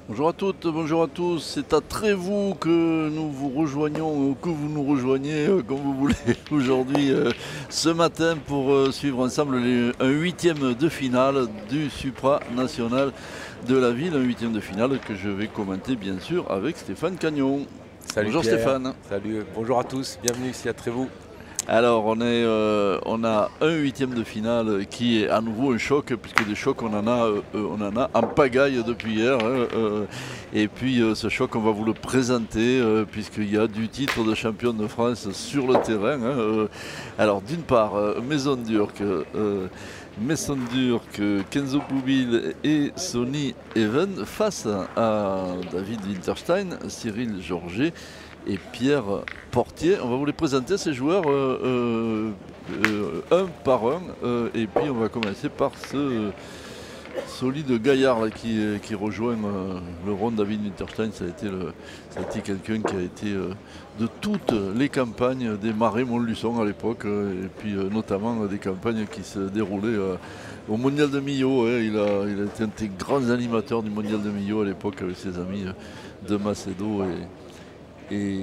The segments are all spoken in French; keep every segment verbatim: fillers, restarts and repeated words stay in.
Bonjour à toutes, bonjour à tous. C'est à Trévoux que nous vous rejoignons, que vous nous rejoignez euh, comme vous voulez aujourd'hui, euh, ce matin pour euh, suivre ensemble les, un huitième de finale du supranational de la ville. Un huitième de finale que je vais commenter bien sûr avec Stéphane Cagnon. Salut Bonjour Pierre. Stéphane. Salut, bonjour à tous, bienvenue ici à Trévoux. Alors on, est, euh, on a un huitième de finale qui est à nouveau un choc, puisque des chocs on en a, euh, on en a en pagaille depuis hier. Hein, euh, et puis euh, ce choc on va vous le présenter, euh, puisqu'il y a du titre de champion de France sur le terrain. Hein, euh. Alors d'une part, euh, Maison Durk, euh, Maison Durk, Kenzo Poubil et Sonny Even face à David Winterstein, Cyril Georget et Pierre Portier. On va vous les présenter, ces joueurs, euh, euh, un par un. Euh, et puis on va commencer par ce solide gaillard là, qui, qui rejoint euh, le rond David Winterstein. Ça a été, le, ça a été quelqu'un qui a été euh, de toutes les campagnes des Marais Montluçon à l'époque. Euh, et puis euh, notamment euh, des campagnes qui se déroulaient euh, au Mondial de Millau. Hein. Il, a, il a été un des grands animateurs du Mondial de Millau à l'époque avec ses amis euh, de Macedo et Et,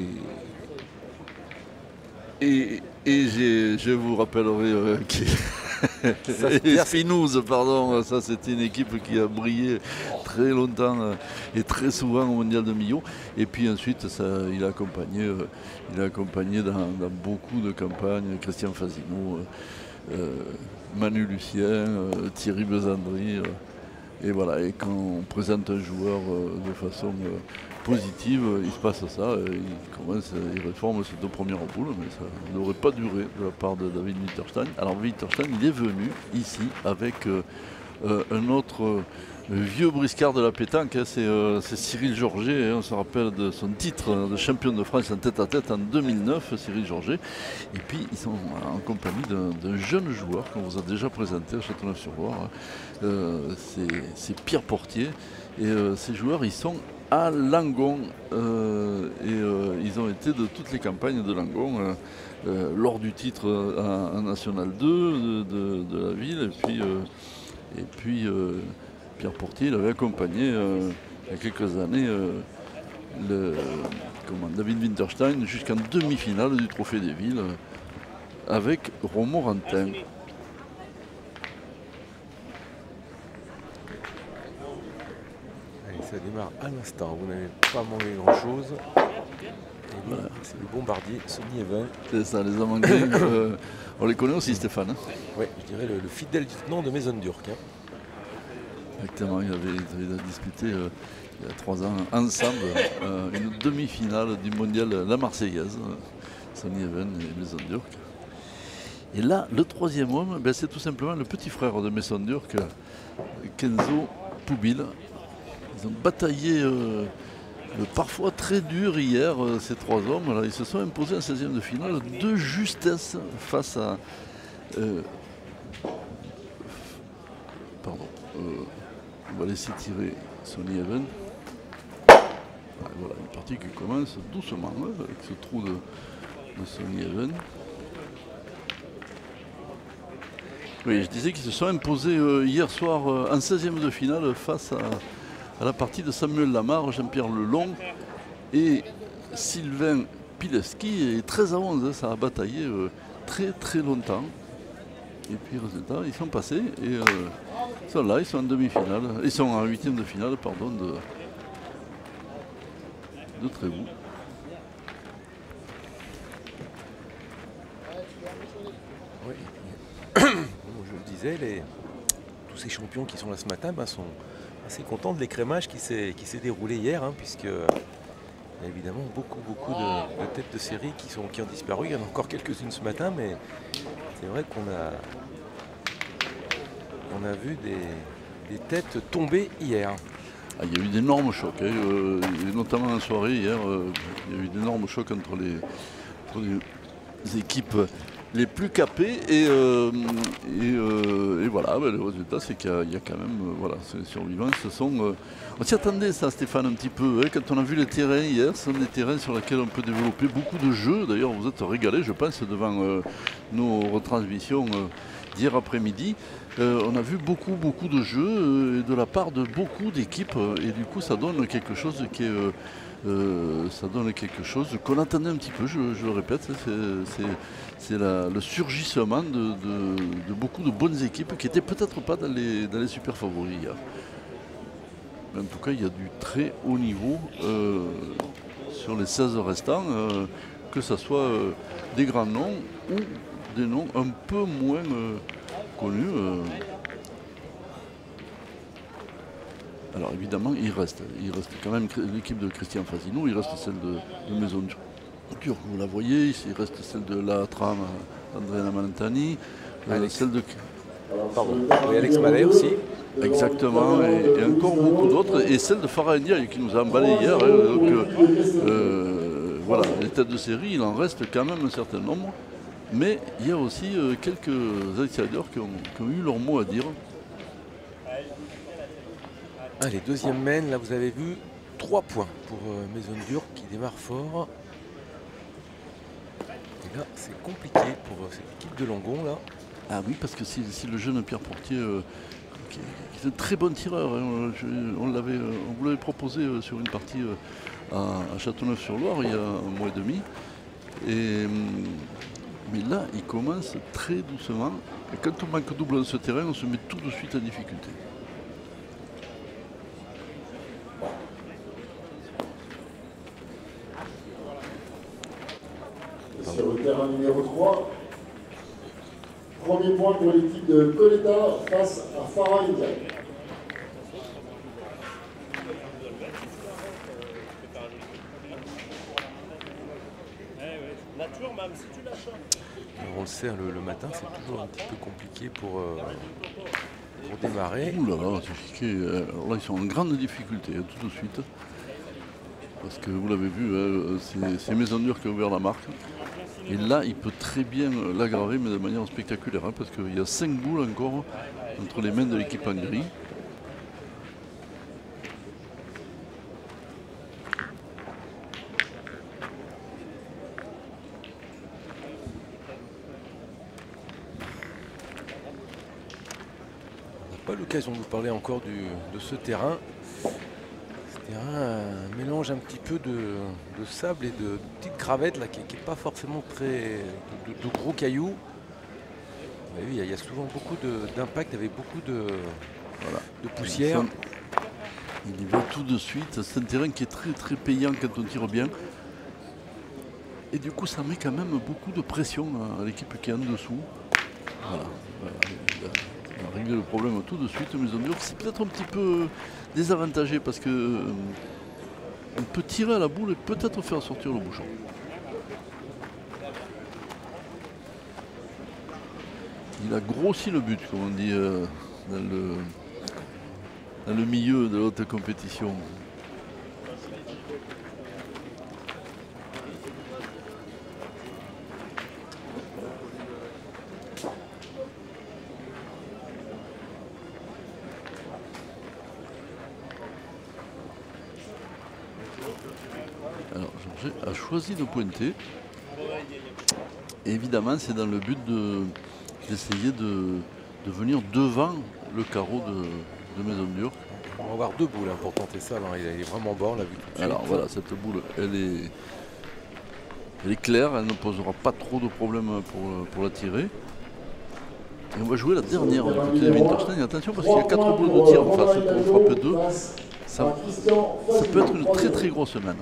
et, et je vous rappellerai euh, et Spinouz, pardon, ça c'était une équipe qui a brillé très longtemps euh, et très souvent au Mondial de Millau. Et puis ensuite, ça, il a accompagné, euh, il a accompagné dans, dans beaucoup de campagnes Christian Fasino, euh, euh, Manu Lucien, euh, Thierry Besandry. Euh, et voilà, et quand on présente un joueur euh, de façon euh, positive, il se passe ça, il commence, il réforme ses deux premières poules, mais ça n'aurait pas duré de la part de David Winterstein. Alors Winterstein, il est venu ici avec euh, euh, un autre euh, vieux briscard de la pétanque, hein, c'est euh, Cyril Georget, hein, on se rappelle de son titre de champion de France en tête à tête en deux mille neuf, Cyril Georget. Et puis ils sont en compagnie d'un jeune joueur qu'on vous a déjà présenté à Châteauneuf-sur-Loire, hein. euh, c'est Pierre Portier, et euh, ces joueurs ils sont à Langon, euh, et euh, ils ont été de toutes les campagnes de Langon euh, euh, lors du titre en, en National deux de, de, de la ville. Et puis, euh, et puis euh, Pierre Portier il avait accompagné euh, il y a quelques années euh, le, comment, David Winterstein jusqu'en demi-finale du Trophée des Villes euh, avec Romorantin. Ça démarre à l'instant, vous n'avez pas manqué grand chose. Voilà. C'est le bombardier, Sonny Even. C'est ça, les a manqués. euh, on les connaît aussi, Stéphane. Hein. Oui, je dirais le, le fidèle lieutenant de Maison Durk. Hein. Exactement, ils avaient, ils avaient disputé euh, il y a trois ans ensemble euh, une demi-finale du mondial La Marseillaise, euh, Sonny Even et Maison Durk. Et là, le troisième homme, ben, c'est tout simplement le petit frère de Maison Durk, Kenzo Poubil. Ils ont bataillé euh, euh, parfois très dur hier, euh, ces trois hommes. Là, ils se sont imposés en seizième de finale de justesse face à... Euh, pardon. Euh, on va laisser tirer Sonny Even. Voilà, une partie qui commence doucement hein, avec ce trou de, de Sonny Even. Oui, je disais qu'ils se sont imposés euh, hier soir euh, en seizième de finale face à... à la partie de Samuel Lamar, Jean-Pierre Lelong et Sylvain Pileski. Et treize à onze, hein, ça a bataillé euh, très très longtemps. Et puis résultat, ils sont passés et euh, ils sont là, ils sont en demi-finale. Ils sont en huitième de finale, pardon, de, de Trévoux. Oui. Comme je le disais, les, tous ces champions qui sont là ce matin ben, sont assez contents de l'écrémage qui s'est déroulé hier, hein, puisque il y a évidemment beaucoup beaucoup de, de têtes de série qui, sont, qui ont disparu. Il y en a encore quelques-unes ce matin, mais c'est vrai qu'on a, on a vu des, des têtes tomber hier. Ah, il y a eu d'énormes chocs, hein, euh, et notamment en soirée hier, euh, il y a eu d'énormes chocs entre les, entre les équipes les plus capés et, euh, et, euh, et voilà, ben, le résultat c'est qu'il y, y a quand même, euh, voilà, les survivants ce sont, euh, on s'y attendait ça Stéphane un petit peu, hein, quand on a vu les terrains hier, ce sont des terrains sur lesquels on peut développer beaucoup de jeux, d'ailleurs vous êtes régalés je pense devant, euh, nos retransmissions euh, d'hier après-midi. Euh, on a vu beaucoup, beaucoup de jeux euh, de la part de beaucoup d'équipes euh, et du coup ça donne quelque chose qui est, euh, euh, ça donne quelque chose qu'on attendait un petit peu, je, je le répète, c'est le surgissement de, de, de beaucoup de bonnes équipes qui n'étaient peut-être pas dans les, dans les super favoris hier. Mais en tout cas, il y a du très haut niveau euh, sur les seize restants, euh, que ce soit euh, des grands noms ou des noms un peu moins euh, connus. Euh. Alors évidemment, il reste, il reste quand même l'équipe de Christian Fasino, il reste celle de, de Maison Dure, vous la voyez, il reste celle de la Trame, Andrea Malentani, euh, celle de... Pardon. Oui, Alex Mallet aussi. Exactement, et, et encore beaucoup d'autres, et celle de Farah Ndiaye qui nous a emballé hier. Hein, donc, euh, voilà, les têtes de série, il en reste quand même un certain nombre, mais il y a aussi euh, quelques outsiders qui ont, qui ont eu leur mot à dire. Ah, les deuxièmes mènes, là vous avez vu, trois points pour euh, Maison Dure qui démarre fort. Et là, c'est compliqué pour euh, cette équipe de Langon là. Ah oui, parce que si, si le jeune Pierre Portier, euh, qui, qui est un très bon tireur, hein, je, on, l'avait, on vous l'avait proposé euh, sur une partie euh, à, à Châteauneuf-sur-Loire il y a un mois et demi. Et, mais là, il commence très doucement. Et quand on manque double dans ce terrain, on se met tout de suite en difficulté. Sur le terrain numéro trois, premier point pour l'équipe de Coletta face à Farah Ndiaye. On le sait, le, le matin, c'est toujours un petit peu compliqué pour, euh, pour démarrer. Ouh là là, c'est alors là, ils sont en grande difficulté hein, tout de suite. Parce que vous l'avez vu, hein, c'est Maison Dure qui a ouvert la marque. Et là, il peut très bien l'aggraver, mais de manière spectaculaire, hein, parce qu'il y a cinq boules encore entre les mains de l'équipe en gris. On n'a pas l'occasion de vous parler encore du, de ce terrain. Ce terrain, un mélange un petit peu de, de sable et de petites gravettes là, qui n'est pas forcément très de, de, de gros cailloux. Vous avez vu, il y a souvent beaucoup d'impact avec beaucoup de, voilà, de poussière. Il y va tout de suite. C'est un terrain qui est très très payant quand on tire bien. Et du coup, ça met quand même beaucoup de pression à l'équipe qui est en dessous. Voilà. Voilà. On a réglé le problème tout de suite. Maison Dure, c'est peut-être un petit peu désavantagé parce que euh, on peut tirer à la boule et peut-être faire sortir le bouchon. Il a grossi le but, comme on dit euh, dans, le, dans le milieu de l'autre compétition. Alors, Georges a choisi de pointer. Et évidemment, c'est dans le but d'essayer de, de, de venir devant le carreau de, de Maison Dure. On va avoir deux boules hein, pour tenter ça. Alors, il est vraiment bon, on l'a vu tout de suite. Alors voilà, cette boule, elle est, elle est claire, elle ne posera pas trop de problèmes pour, pour la tirer. Et on va jouer la dernière du côté de Winterstein. Attention parce qu'il y a quatre boules de tir en face pour frapper deux. Ça, ça peut être une très très grosse semaine.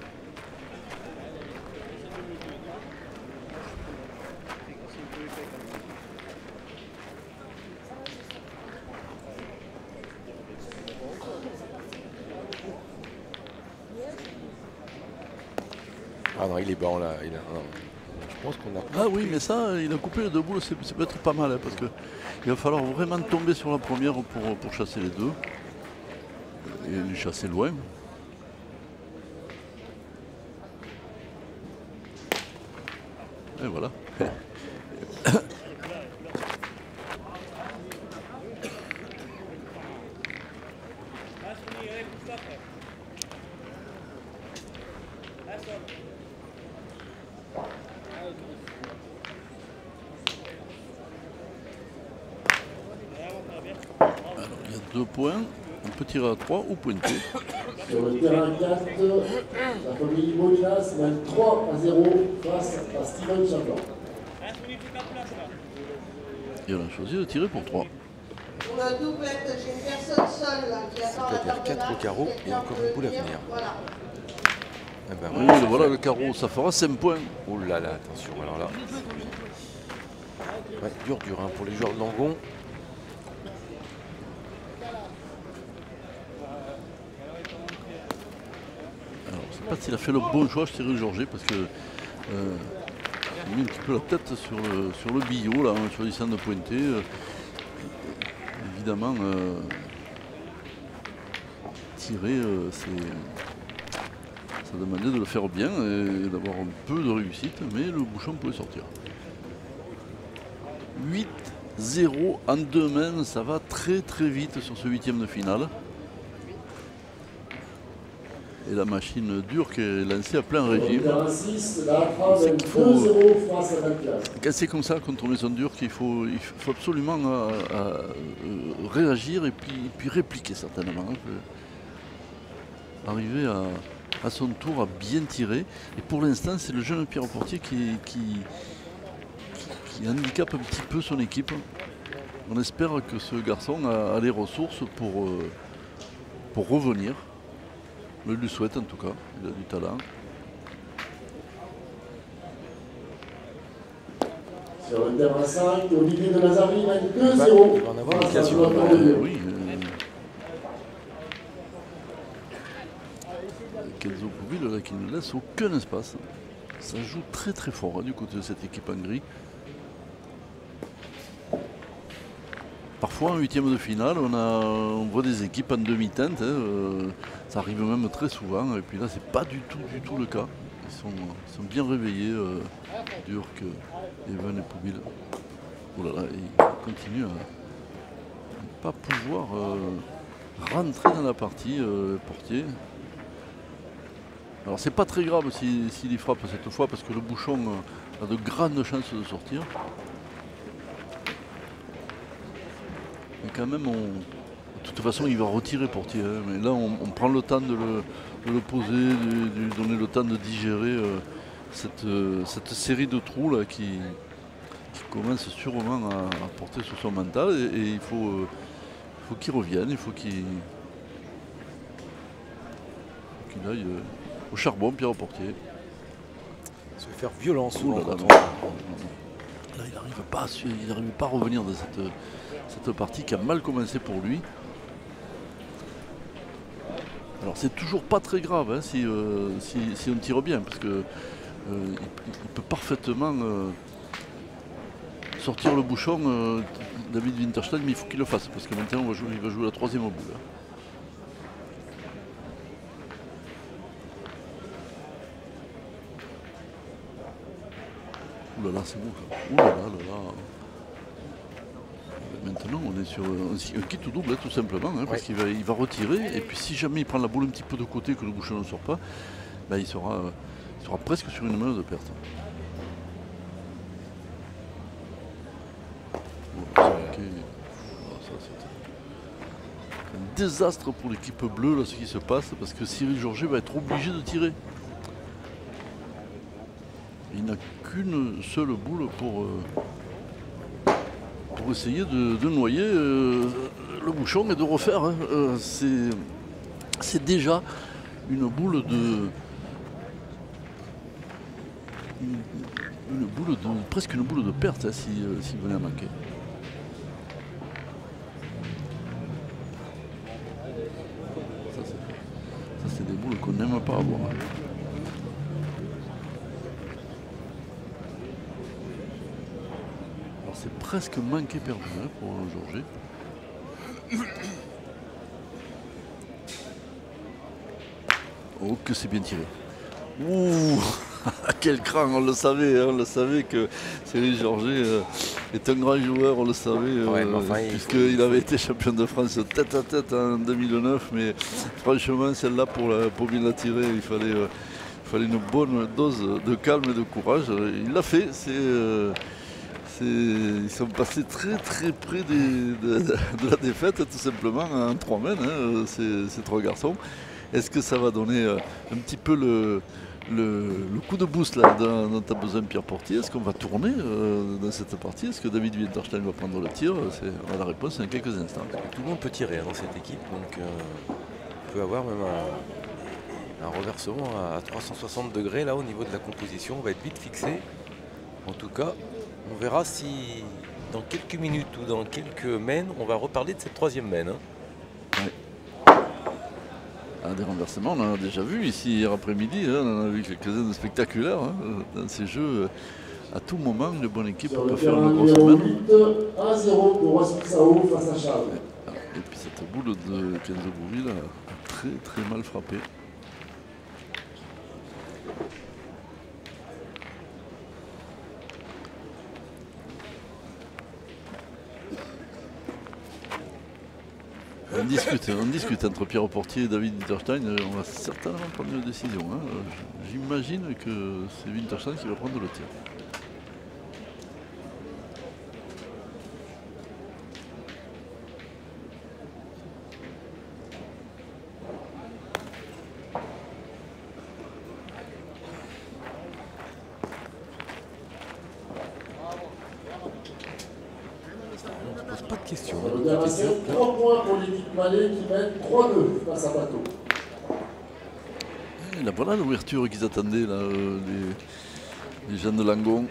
Ah non, il est bon là. Il a, non, je pense qu'on a. Ah oui, mais ça, il a coupé les deux boules, ça peut être pas mal, hein, parce qu'il va falloir vraiment tomber sur la première pour, pour chasser les deux. Et les chasser loin. Et voilà. deux points, on peut tirer à trois ou pointer. Sur le terrain quatre, la famille Molinas mène trois à zéro face à Steven Chaplin. Et on a choisi de tirer pour trois. Pour le doublette, j'ai une personne seule là, qui attend la C'est-à-dire quatre au carreau et encore une boule à venir. Voilà. Eh ben, Oui, voilà, voilà le carreau, ça fera cinq points. Oh là là, attention, alors là. Ouais, dur, dur hein, pour les joueurs de Langon. Alors, je ne sais pas s'il a fait le bon choix, Cyril Georget, parce que euh, il a mis un petit peu la tête sur le, sur le billot, là, en choisissant de pointer. Euh, évidemment, euh, tirer, euh, c'est, ça demandait de le faire bien et d'avoir un peu de réussite, mais le bouchon pouvait sortir. huit zéro en deux mains, ça va très très vite sur ce huitième de finale. Et la machine dure qui est lancée à plein régime. six, la Hatra C'est mène qu'il faut- deux zéro face à Dallas. Quand c'est comme ça, contre maison dure, qu'il faut, il faut absolument euh, euh, réagir et puis, et puis répliquer certainement. hein. Arriver à, à son tour à bien tirer. Et pour l'instant, c'est le jeune Pierre Portier qui, qui, qui, qui handicape un petit peu son équipe. On espère que ce garçon a, a les ressources pour, euh, pour revenir. Je lui souhaite en tout cas, il a du talent. Sur le terrain cinq, Olivier de Nazari mène deux zéro il va en avoir face à l'occasion. Jonathan Euh, Devieux. oui. Euh, Kenzo Pouville là qui ne laisse aucun espace. Ça joue très très fort hein, du côté de cette équipe en gris. Parfois en huitième de finale, on, a, on voit des équipes en demi-teinte. hein, euh, ça arrive même très souvent. Et puis là, c'est pas du tout du tout le cas. Ils sont, ils sont bien réveillés, euh, Durk, Evan et Pouville. Oh là là, ils continuent à ne pas pouvoir euh, rentrer dans la partie, euh, Portier. Alors c'est pas très grave s'il si, s'il y frappe cette fois parce que le bouchon euh, a de grandes chances de sortir. Mais quand même, on, de toute façon, il va retirer Portier. hein, mais là, on, on prend le temps de le, de le poser, de, de lui donner le temps de digérer euh, cette, euh, cette série de trous là qui, qui commence sûrement à, à porter sur son mental. Et, et il faut, euh, faut qu'il revienne, il faut qu'il qu'il aille euh, au charbon, Pierre Portier. Se faire violence Ouh souvent là là, quand non. on- Là, il n'arrive pas, à su- il n'arrive pas à revenir de cette, cette partie qui a mal commencé pour lui. Alors c'est toujours pas très grave hein, si, euh, si, si on tire bien, parce que euh, il, il peut parfaitement euh, sortir le bouchon, euh, David Winterstein, mais il faut qu'il le fasse, parce que maintenant on va jouer, il va jouer la troisième boule. hein. Ouh là là, c'est beau ça. Ouh là là là là. Maintenant, on est sur un, un kit ou double, hein, tout simplement, hein, parce Ouais. qu'il va, il va retirer, et puis si jamais il prend la boule un petit peu de côté, que le bouchon ne sort pas, ben, il, sera, euh, il sera presque sur une main de perte. Bon, c'est manqué. Ah, ça, c'est un désastre pour l'équipe bleue, là, ce qui se passe, parce que Cyril Georget va être obligé de tirer. Il n'a qu'une seule boule pour, euh, pour essayer de, de noyer euh, le bouchon et de refaire. hein. Euh, c'est, c'est déjà une boule de. Une, une boule de. presque une boule de perte hein, si, euh, s'il venait à manquer. Ça, c'est, ça, c'est des boules qu'on n'aime pas avoir. hein. C'est presque manqué perdu hein, pour Georget. Oh que c'est bien tiré. Ouh quel cran, on le savait, hein, on le savait que Cyril Georget euh, est un grand joueur, on le savait, euh, Ouais, mais enfin, il puisqu'il faut- avait été champion de France tête à tête en deux mille neuf, mais franchement celle-là pour, la, pour bien la tirer, il fallait, euh, il fallait une bonne dose de calme et de courage. Il l'a fait, c'est. Euh, Ils sont passés très très près des, de, de la défaite, tout simplement, en trois mains, hein, ces, ces trois garçons. Est-ce que ça va donner un petit peu le, le, le coup de boost là, dont, dont a besoin Pierre Portier? Est-ce qu'on va tourner euh, dans cette partie? Est-ce que David Winterstein va prendre le tir? On a la réponse dans quelques instants. Tout le monde peut tirer dans cette équipe, donc euh, on peut avoir même un, un reversement à trois cent soixante degrés là au niveau de la composition. On va être vite fixé. En tout cas, on verra si dans quelques minutes ou dans quelques mains, on va reparler de cette troisième main. Hein. Ouais. Ah, des renversements, on en a déjà vu ici hier après-midi, hein, on en a vu quelques-uns de spectaculaires hein, dans ces jeux. À tout moment, une bonne équipe peut faire une grosse main. un zéro pour Roissy-Sao face à Charles. Et puis cette boule de Kenzo Bouville a très très mal frappé. On discute, on discute entre Pierre Portier et David Winterstein. On va certainement prendre une décision. Hein. J'imagine que c'est Winterstein qui va prendre le tir. Pas de question. trois points pour l'équipe Malais qui mène trois deux face à Bateau. Et là, voilà l'ouverture qu'ils attendaient, là, euh, les, les gens de Langon.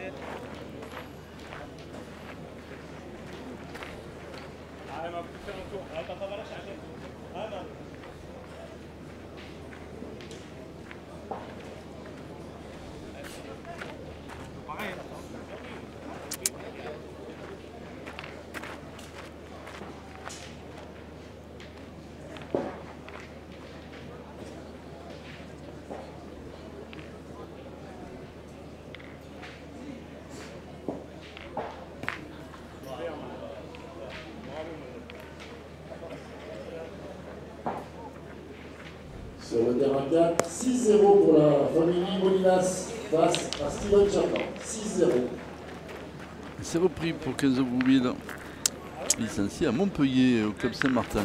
Sur le terrain quatre, six zéro pour la famille Molinas face à Steven Chapin. six zéro. C'est repris pour Kenzo Bouville, licencié à Montpellier au club Saint-Martin.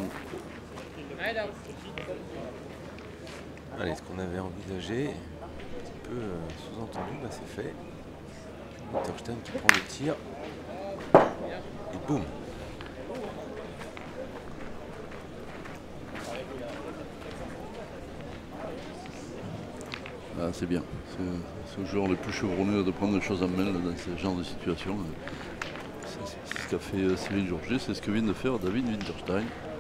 Allez, ce qu'on avait envisagé, un petit peu euh, sous-entendu, là c'est fait. Winterstein qui prend le tir. Et boum. Ah, c'est bien. C'est le joueur le plus chevronné de prendre les choses en main là, dans ce genre de situation. C'est ce qu'a fait Cyril Georget, c'est ce que vient de faire David Winterstein.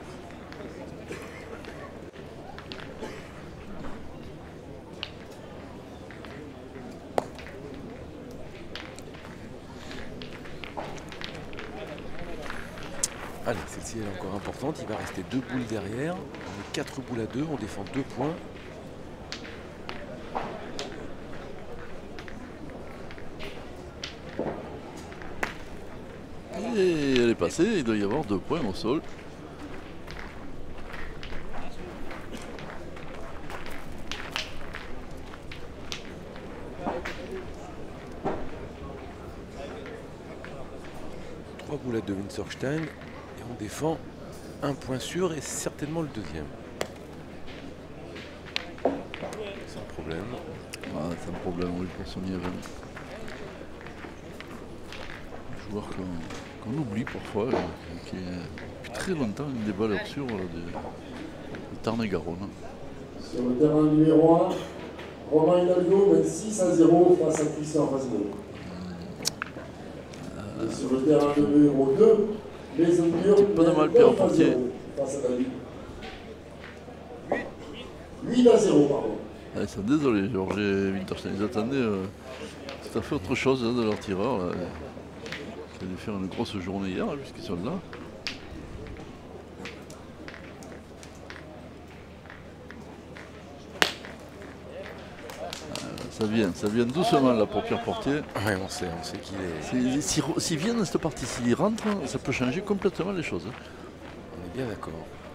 Allez, celle-ci est encore importante. Il va rester deux boules derrière. On est quatre boules à deux, on défend deux points. Et elle est passée, il doit y avoir deux points au sol. Trois boules à deux Winterstein. Et on défend un point sûr et certainement le deuxième. Sans problème. Ah, c'est un problème, oui, pour Sonny Evans. Un joueur qu'on qu oublie parfois, euh, qui est depuis très longtemps une des valeurs sûres euh, de, de Tarn-et-Garonne. Sur le terrain numéro un, Romain Hidalgo mène six à zéro face à Christian Fasbeau. Et sur le terrain numéro deux, les Ondures pas de mal, Pierre Portier. Face à David. huit à zéro, pardon. Ah, ils sont désolés, Georges et Winterstein. Ils attendaient euh, tout à fait autre chose hein, de leur tireur. Là. Ils allaient faire une grosse journée hier, hein, puisqu'ils sont là. Ah, ça vient, ça vient doucement là pour Pierre Portier. Oui, on sait, on sait qu'il est. S'il si, si vient dans cette partie, s'il rentre, ça peut changer complètement les choses. Hein. On est bien d'accord.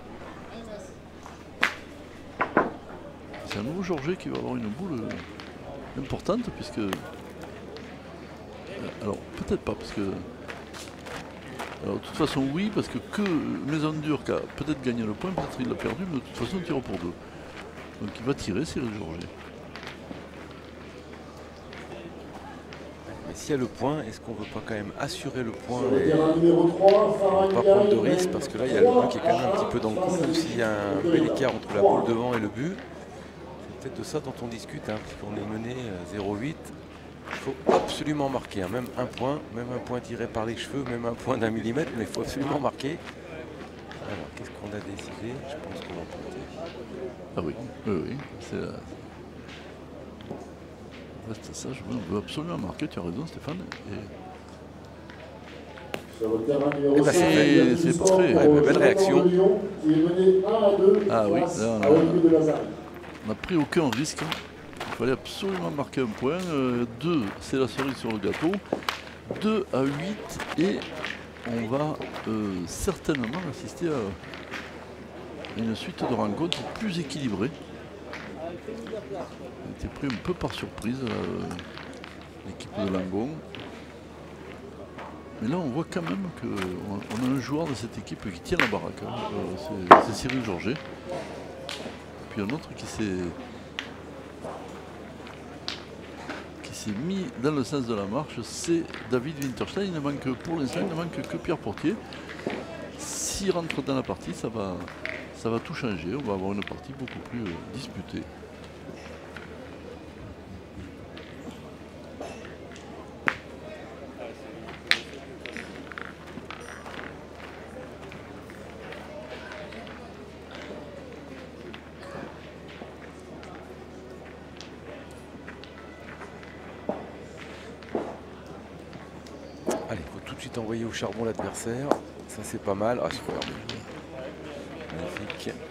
C'est un nouveau Georges qui va avoir une boule importante puisque Alors peut-être pas parce que. Alors de toute façon oui, parce que que Maison Dure qui a peut-être gagné le point, peut-être il l'a perdu, mais de toute façon il tire pour deux. Donc il va tirer Cyril Georget. Mais s'il y a le point, est-ce qu'on ne veut pas quand même assurer le point Sur le et terrain numéro trois, Farah pas Ndiaye prendre de risque? mène Parce que là, il y a le but qui est quand même un trois petit peu dans le à un coup. face à S'il y a un l'équipe bel de écart entre la trois. boule devant et le but, c'est peut-être de ça dont on discute, hein, puisqu'on est mené à zéro huit. Il faut absolument marquer, hein, même un point, même un point tiré par les cheveux, même un point d'un millimètre, mais il faut absolument marquer. Alors, qu'est-ce qu'on a décidé? Je pense qu'on va tenter. Ah oui, oui, oui. C'est euh, reste sage, oui, on veut absolument marquer, tu as raison Stéphane. Et... Sur le terrain numéro Eh ben, cinq, c'est- il y a c'est du sport parfait. pour Ouais, belle Jonathan réaction. de Lyon, qui est mené un à deux Ah oui, face là, on a- à Olivier de Lazare. On n'a pris aucun risque. Il fallait absolument marquer un point. Euh, deux, c'est la cerise sur le gâteau. deux à huit et on va euh, certainement assister à une suite de rencontres plus équilibrée. On a été pris un peu par surprise, euh, l'équipe de Langon. Mais là, on voit quand même qu'on a un joueur de cette équipe qui tient la baraque. Hein. Euh, c'est- c'est Cyril Georget. Puis un autre qui s'est qui s'est mis dans le sens de la marche, c'est David Winterstein. Il ne manque pour l'instant, il ne manque que Pierre Portier. S'il rentre dans la partie, ça va, ça va tout changer. On va avoir une partie beaucoup plus euh, disputée. Allez, il faut tout de suite envoyer au charbon l'adversaire. Ça, c'est pas mal. Ah, super. Magnifique.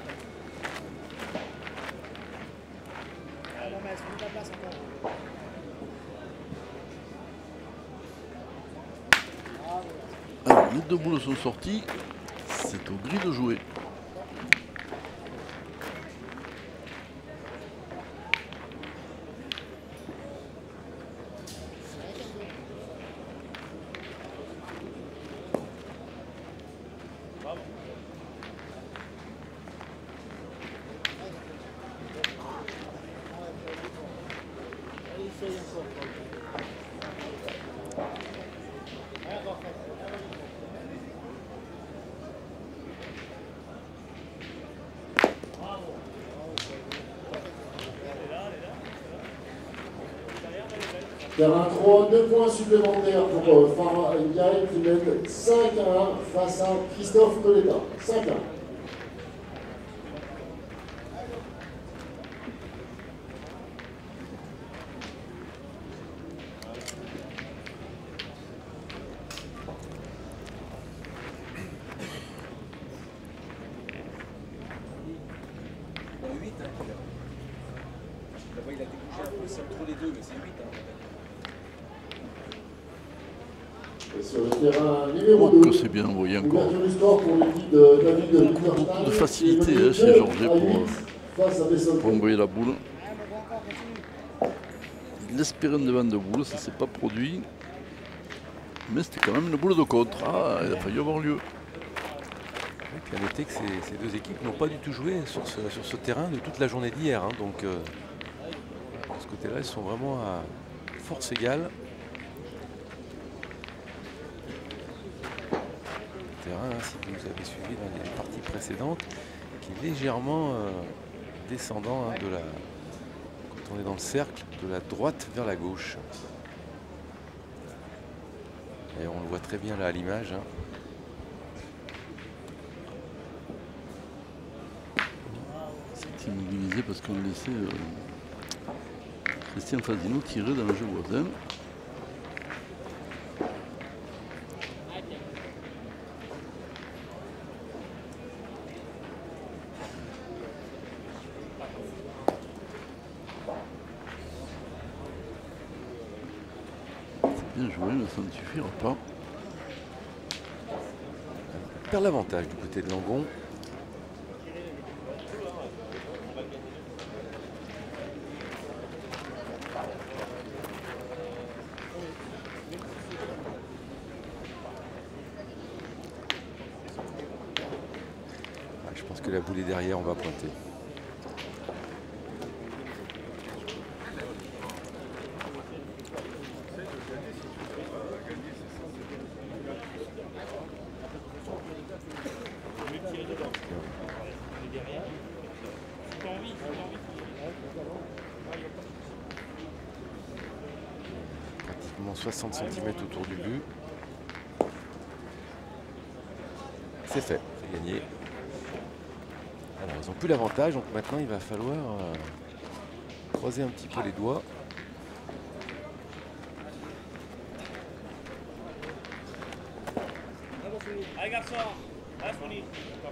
Alors, les deux boules sont sorties. C'est au gris de jouer. Terrain trois, deux points supplémentaires pour euh, Farah Ndiaye qui mène cinq à un face à Christophe Coletta. cinq à un. huit, hein. Là-bas, il a débougé un peu, c'est entre les deux, mais c'est huit. Hein. Et sur le terrain numéro Oh, deux, que c'est bien envoyé encore. ouverture du score pour l'équipe de David Winterstein. beaucoup de facilité, qui est menée hein, chez deux Georget à pour, huit face à Besson. Pour envoyer la boule. Il espérait une devant de boule, ça ne s'est pas produit. Mais c'était quand même une boule de contre. Ah, il a failli avoir lieu. Et puis à noter que ces, ces deux équipes n'ont pas du tout joué sur ce, sur ce terrain de toute la journée d'hier. Hein. Donc euh, de ce côté-là, ils sont vraiment à force égale. Le terrain, hein, si vous nous avez suivi dans les parties précédentes, qui est légèrement euh, descendant hein, de la, quand on est dans le cercle, de la droite vers la gauche. Et on le voit très bien là à l'image. Hein. C'est immobilisé parce qu'on laissait euh, Christian Fazino tirer dans le jeu voisin. C'est bien joué, mais ça ne suffira pas. On perd l'avantage du côté de Langon. que la boule est derrière, on va pointer. Pratiquement soixante centimètres autour du but. C'est fait, c'est gagné. Alors ils n'ont plus l'avantage, donc maintenant il va falloir euh, croiser un petit peu les doigts. Allez garçon, reste fini.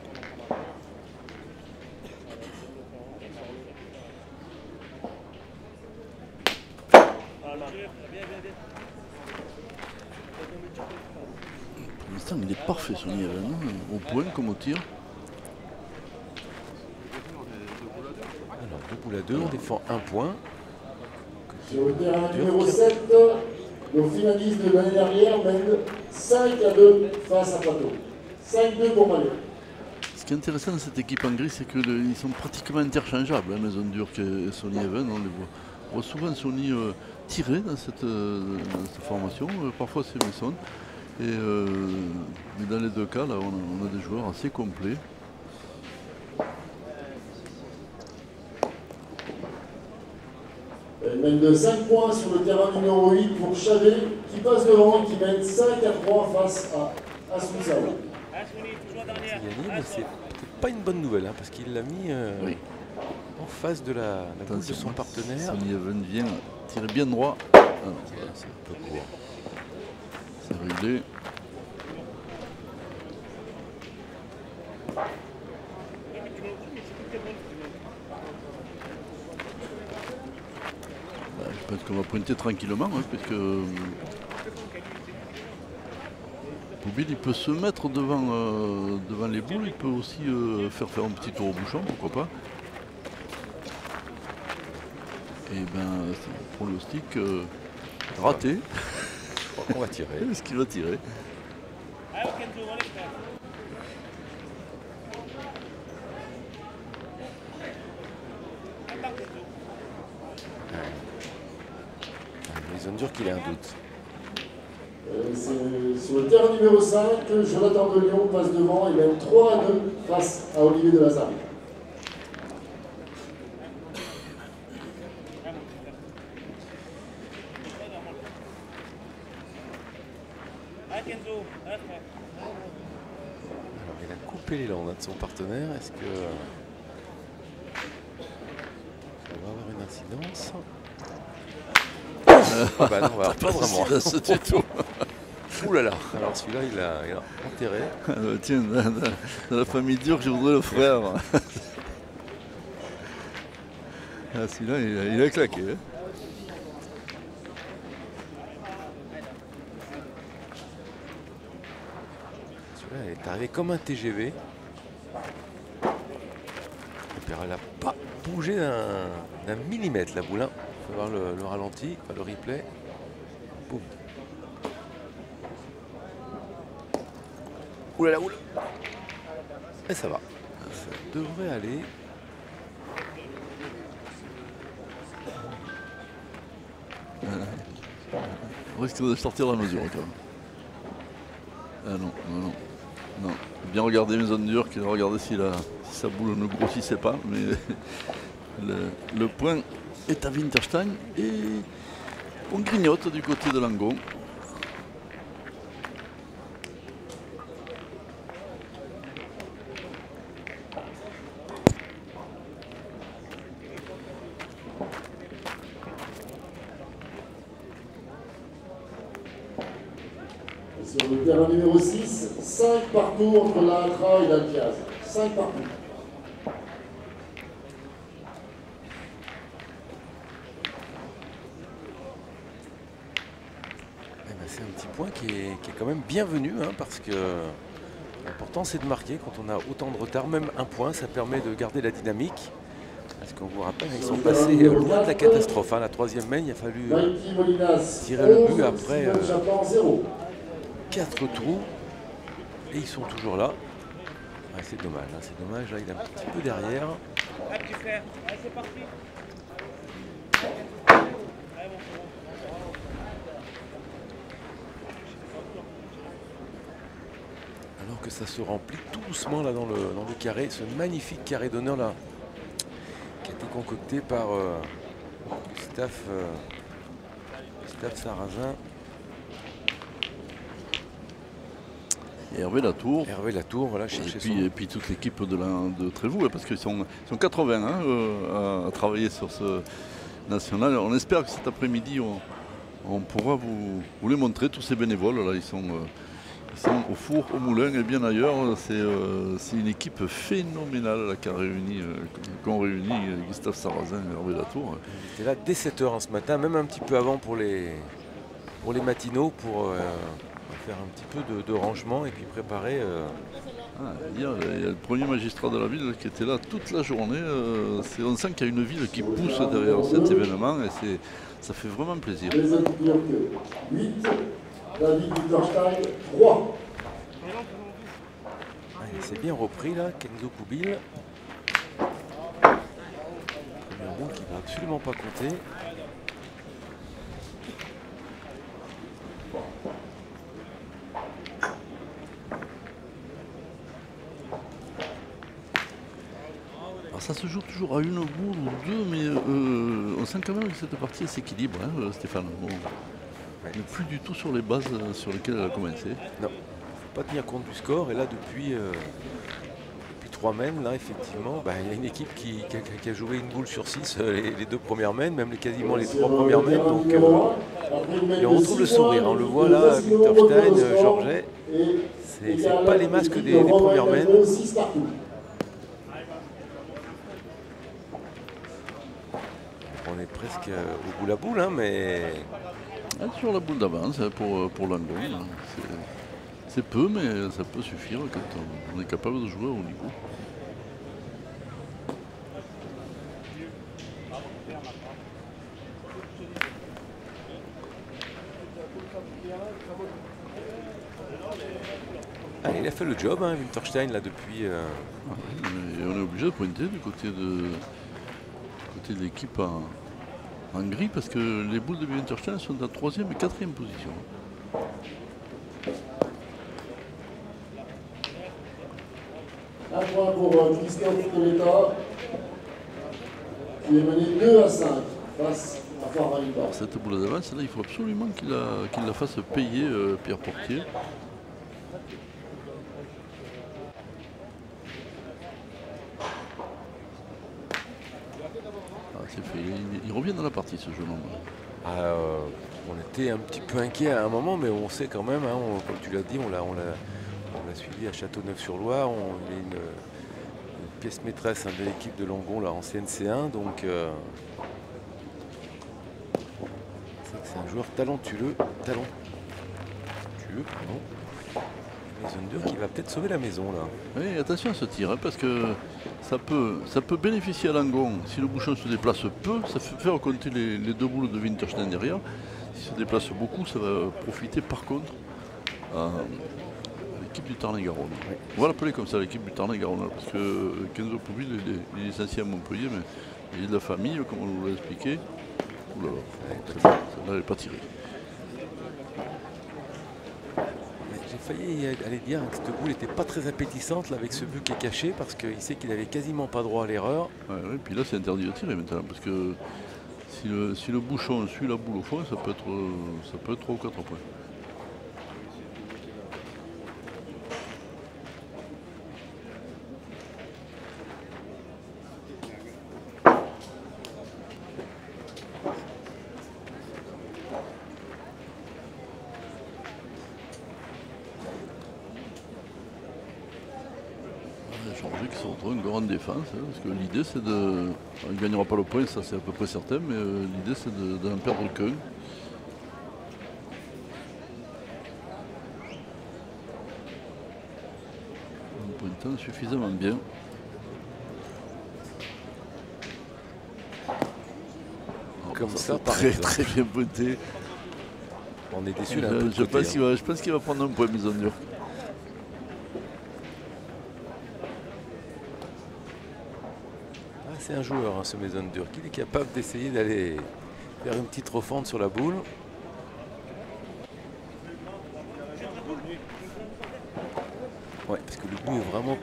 Pour l'instant, il est parfait son Even, au point comme au tir. Alors deux boules à deux, on défend un point. Sur le terrain numéro sept, nos finalistes de l'année dernière mènent cinq à deux face à Pato. cinq deux pour Malais. Ce qui est intéressant dans cette équipe en gris, c'est qu'ils sont pratiquement interchangeables, hein, Maison Durk et Sony Even. On les voit, on voit souvent Sony euh, tirer dans cette, euh, dans cette formation, euh, parfois c'est Mason. Et, euh, mais dans les deux cas, là, on a, on a des joueurs assez complets. Elle mène de cinq points sur le terrain numéro huit pour Chavet, qui passe devant et qui mène cinq à trois face à Assunção. C'est gagné, mais c'est peut-être pas une bonne nouvelle, hein, parce qu'il l'a mis euh, Oui. en face de la, la boule de son partenaire. Sony Even vient tirer bien droit. Ah non, voilà, c'est un peu court. C'est réglé. Bah, je pense qu'on va pointer tranquillement, hein, puisque euh, Poubil, il peut se mettre devant, euh, devant les boules, il peut aussi euh, faire faire un petit tour au bouchon, pourquoi pas. Et ben, pour le stick euh, raté. Je crois qu'on va tirer. Est-ce qu'il va tirer? Ils ont dur qu'il ait un doute. Euh, c'est- Sur le terrain numéro cinq, Jonathan de Lyon passe devant et mène trois à deux face à Olivier de Lazare. Alors il a coupé l'élan de son partenaire. Est-ce que ça va avoir une incidence? Ah bah non, on va pas vraiment. C'est tout. Ouh là là, alors celui-là il a, il a enterré. Ah, bah, tiens, dans, dans- dans la famille dure, je voudrais le frère. Ah, celui-là, il, a- il a claqué. Hein. Celui-là est arrivé comme un T G V. Et puis elle n'a pas bougé d'un d'un millimètre la boule. Hein. On peut voir le, le ralenti, enfin, le replay. Boum. Oula la boule. Et ça va. Ça devrait aller. On risque de sortir la mesure quand même. Ah non, non, non. non. Bien regarder Maison Durk, qui regarder si, la, si sa boule ne grossissait pas. Mais le, le point est à Winterstein et on grignote du côté de Langon. Sur le terrain numéro six, cinq partout entre l'Atra et l'Alpiaz. cinq partout. Eh ben, c'est un petit point qui est, qui est quand même bienvenu, hein, parce que l'important c'est de marquer quand on a autant de retard, même un point, ça permet de garder la dynamique. Parce qu'on vous rappelle, ils sont passés loin de la catastrophe. Hein. La troisième main, il a fallu Mikey Molinas, tirer le but onze, après Steven euh, Chapin, zéro. quatre trous. Et ils sont toujours là. Ah, c'est dommage, hein, c'est dommage, là il est un petit peu derrière. Ah, petit frère, allez, c'est parti. Alors que ça se remplit tout doucement là dans le, dans le carré, ce magnifique carré d'honneur là, qui a été concocté par euh, Gustave, euh, Gustave Sarrazin. Et Hervé Latour. Hervé Latour, voilà, chez, et, chez puis, son... et puis toute l'équipe de, de Trévoux, hein, parce qu'ils sont, ils sont quatre-vingts hein, euh, à, à travailler sur ce national. On espère que cet après-midi, on, on pourra vous, vous les montrer, tous ces bénévoles. Là, ils sont, euh, ils sont au four, au moulin et bien ailleurs. C'est euh, une équipe phénoménale là, qu'a réuni, euh, qu'ont réuni euh, Gustave Sarrazin et Hervé Latour. Il était là dès sept heures hein, ce matin, même un petit peu avant pour les, pour les matinaux, pour euh, faire un petit peu de, de rangement et puis préparer. Euh... Ah, hier, il y a le premier magistrat de la ville qui était là toute la journée. Euh, on sent qu'il y a une ville qui pousse derrière cet événement et ça fait vraiment plaisir. Les huit, David Winterstein, trois. Ah, il s'est bien repris là, Kenzo Koubil. Premier round qui va absolument pas compter. Alors ça se joue toujours à une boule ou deux, mais euh, on sent quand même que cette partie s'équilibre, hein, Stéphane. Bon, ouais. Mais plus du tout sur les bases sur lesquelles elle a commencé. Non, il ne faut pas tenir compte du score. Et là, depuis, euh, depuis trois mènes, là, effectivement, bah, il y a une équipe qui, qui, a, qui a joué une boule sur six, euh, les, les deux premières mènes, même les, quasiment les trois premières mènes. Donc, euh, et on retrouve le sourire. On le voit là, Winterstein, euh, Georget. C'est pas les masques des, des premières mènes. On est presque au bout la boule, hein, mais... Ah, sur la boule d'avance pour, pour Langon. C'est peu, mais ça peut suffire quand on est capable de jouer au haut niveau. Ah, il a fait le job, hein, Winterstein, là, depuis... Euh... Et on est obligé de pointer du côté de... de l'équipe en, en gris parce que les boules de Winterstein sont en troisième et quatrième position. Un point pour Christian Coletta qui est mené deux à cinq face à Farahimba. Cette boule d'avance, là, il faut absolument qu'il la, qu'il la fasse payer euh, Pierre Portier. Fait. Il, il revient dans la partie ce jeune homme. Euh, on était un petit peu inquiet à un moment, mais on sait quand même, hein, on, comme tu l'as dit, on l'a on l'a suivi à Châteauneuf-sur-Loire. Il est une, une pièce maîtresse hein, de l'équipe de Langon, la ancienne C un. Donc euh, c'est un joueur talentueux, talentueux, pardon. Maison qui va peut-être sauver la maison là. Oui, attention à ce tir, hein, parce que ça peut, ça peut bénéficier à Langon si le bouchon se déplace peu, ça fait faire compter les, les deux boules de Winterstein derrière. S'il se déplace beaucoup, ça va profiter par contre à l'équipe du Tarn-et-Garonne. Oui. On va l'appeler comme ça, l'équipe du Tarn-et-Garonne, parce que Kenzo Koubil est, est licencié à Montpellier, mais il est de la famille, comme on vous l'a expliqué. Ouh là là, ça n'avait pas tiré. J'ai failli aller dire que cette boule n'était pas très appétissante là, avec ce but qui est caché parce qu'il sait qu'il n'avait quasiment pas droit à l'erreur. Ouais, ouais, puis là c'est interdit de tirer maintenant parce que si le, si le bouchon suit la boule au fond, ça peut être, ça peut être trois ou quatre points. Qui se retrouve une grande défense, hein, parce que l'idée c'est de... Il ne gagnera pas le point, ça c'est à peu près certain, mais euh, l'idée c'est d'en perdre qu'un. En pointant suffisamment bien. Comme ça, ça très très bien pointé. On est déçu là. Je, je, pense hein. va, je pense qu'il va prendre un point, Maison Dure. c'est un joueur, hein, ce Maison Durk. Il est capable d'essayer d'aller faire une petite refente sur la boule. Ouais, parce que le but est vraiment...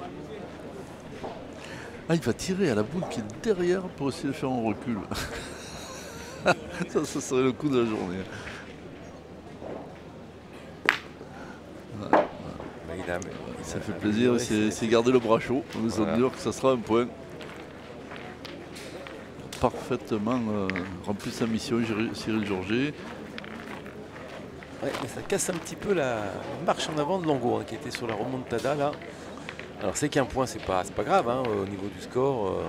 Ah, il va tirer à la boule qui est derrière pour essayer de faire un recul. ça, ça serait le coup de la journée. Ouais, ouais. Bah, il a, il ça a, fait a plaisir, c'est garder le bras chaud. Ça veut dire que ça sera un point. Parfaitement euh, rempli sa mission, Cyril Georget. Ouais, mais ça casse un petit peu la marche en avant de Longo, hein, qui était sur la remontada là. Alors c'est qu'un point, c'est pas, pas grave hein, au niveau du score. Euh...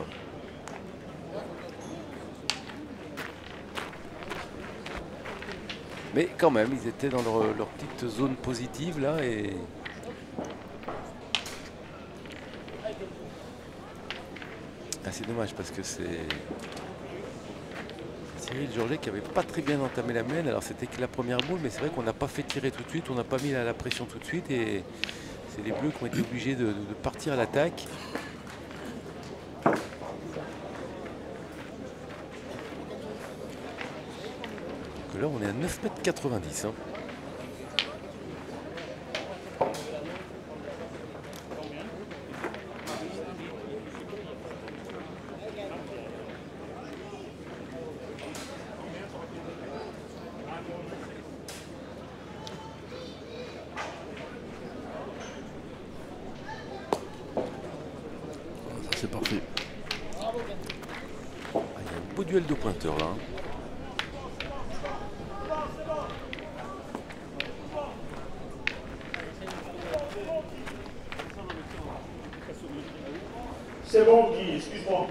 Mais quand même, ils étaient dans leur, leur petite zone positive là et. Ah, c'est dommage parce que c'est Cyril Georget qui n'avait pas très bien entamé la mène. Alors c'était que la première boule, mais c'est vrai qu'on n'a pas fait tirer tout de suite, on n'a pas mis la, la pression tout de suite et c'est les Bleus qui ont été obligés de, de partir à l'attaque. Là on est à neuf mètres quatre-vingt-dix. Hein. C'est parfait. Ah, il y a un beau duel de pointeurs là. Hein. C'est bon, Guy, excuse-moi.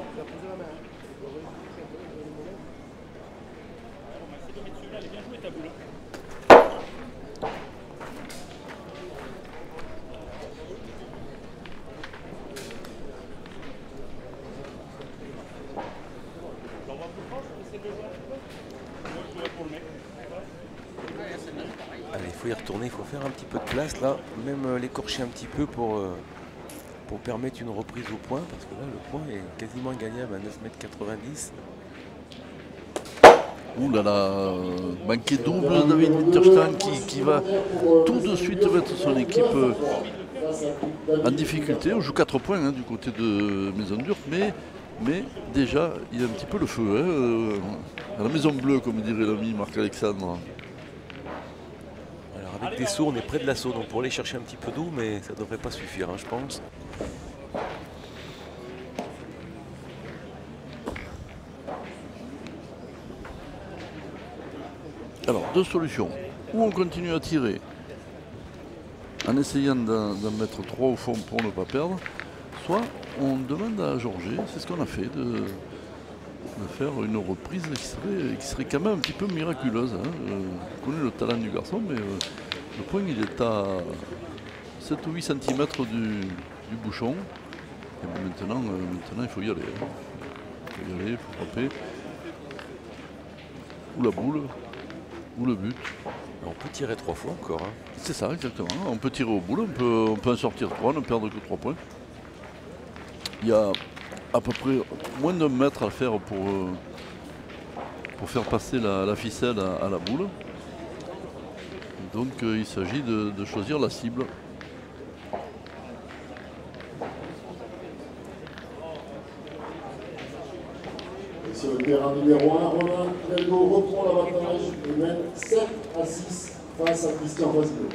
Allez, il faut y retourner, il faut faire un petit peu de place là, même euh, l'écorcher un petit peu pour, euh, pour permettre une reprise au point, parce que là le point est quasiment gagnable à neuf mètres quatre-vingt-dix. Ouh là là, manqué double de David Winterstein qui, qui va tout de suite mettre son équipe en difficulté. On joue quatre points hein, du côté de Maison Durk, mais, mais déjà il y a un petit peu le feu. Hein, à la Maison Bleue, comme dirait l'ami Marc-Alexandre. Alors avec des sauts, on est près de l'assaut, donc pour aller chercher un petit peu d'eau, mais ça ne devrait pas suffire, hein, je pense. Alors, deux solutions. Ou on continue à tirer en essayant d'en mettre trois au fond pour ne pas perdre, soit on demande à Georget, c'est ce qu'on a fait, de, de faire une reprise qui serait, qui serait quand même un petit peu miraculeuse. Hein. Euh, on connaît le talent du garçon, mais euh, le point il est à sept ou huit centimètres du, du bouchon. Et maintenant, euh, maintenant, il faut y aller. Hein. Il faut y aller, il faut frapper. Ou la boule. Ou le but. On peut tirer trois fois encore. Hein. C'est ça, exactement. On peut tirer au boule, on peut, on peut en sortir trois, ne perdre que trois points. Il y a à peu près moins d'un mètre à faire pour, euh, pour faire passer la, la ficelle à, à la boule. Donc euh, il s'agit de, de choisir la cible. Sur le terrain numéro un, Romain Hidalgo reprend l'avantage et mène sept à six face à Christian Roisselot.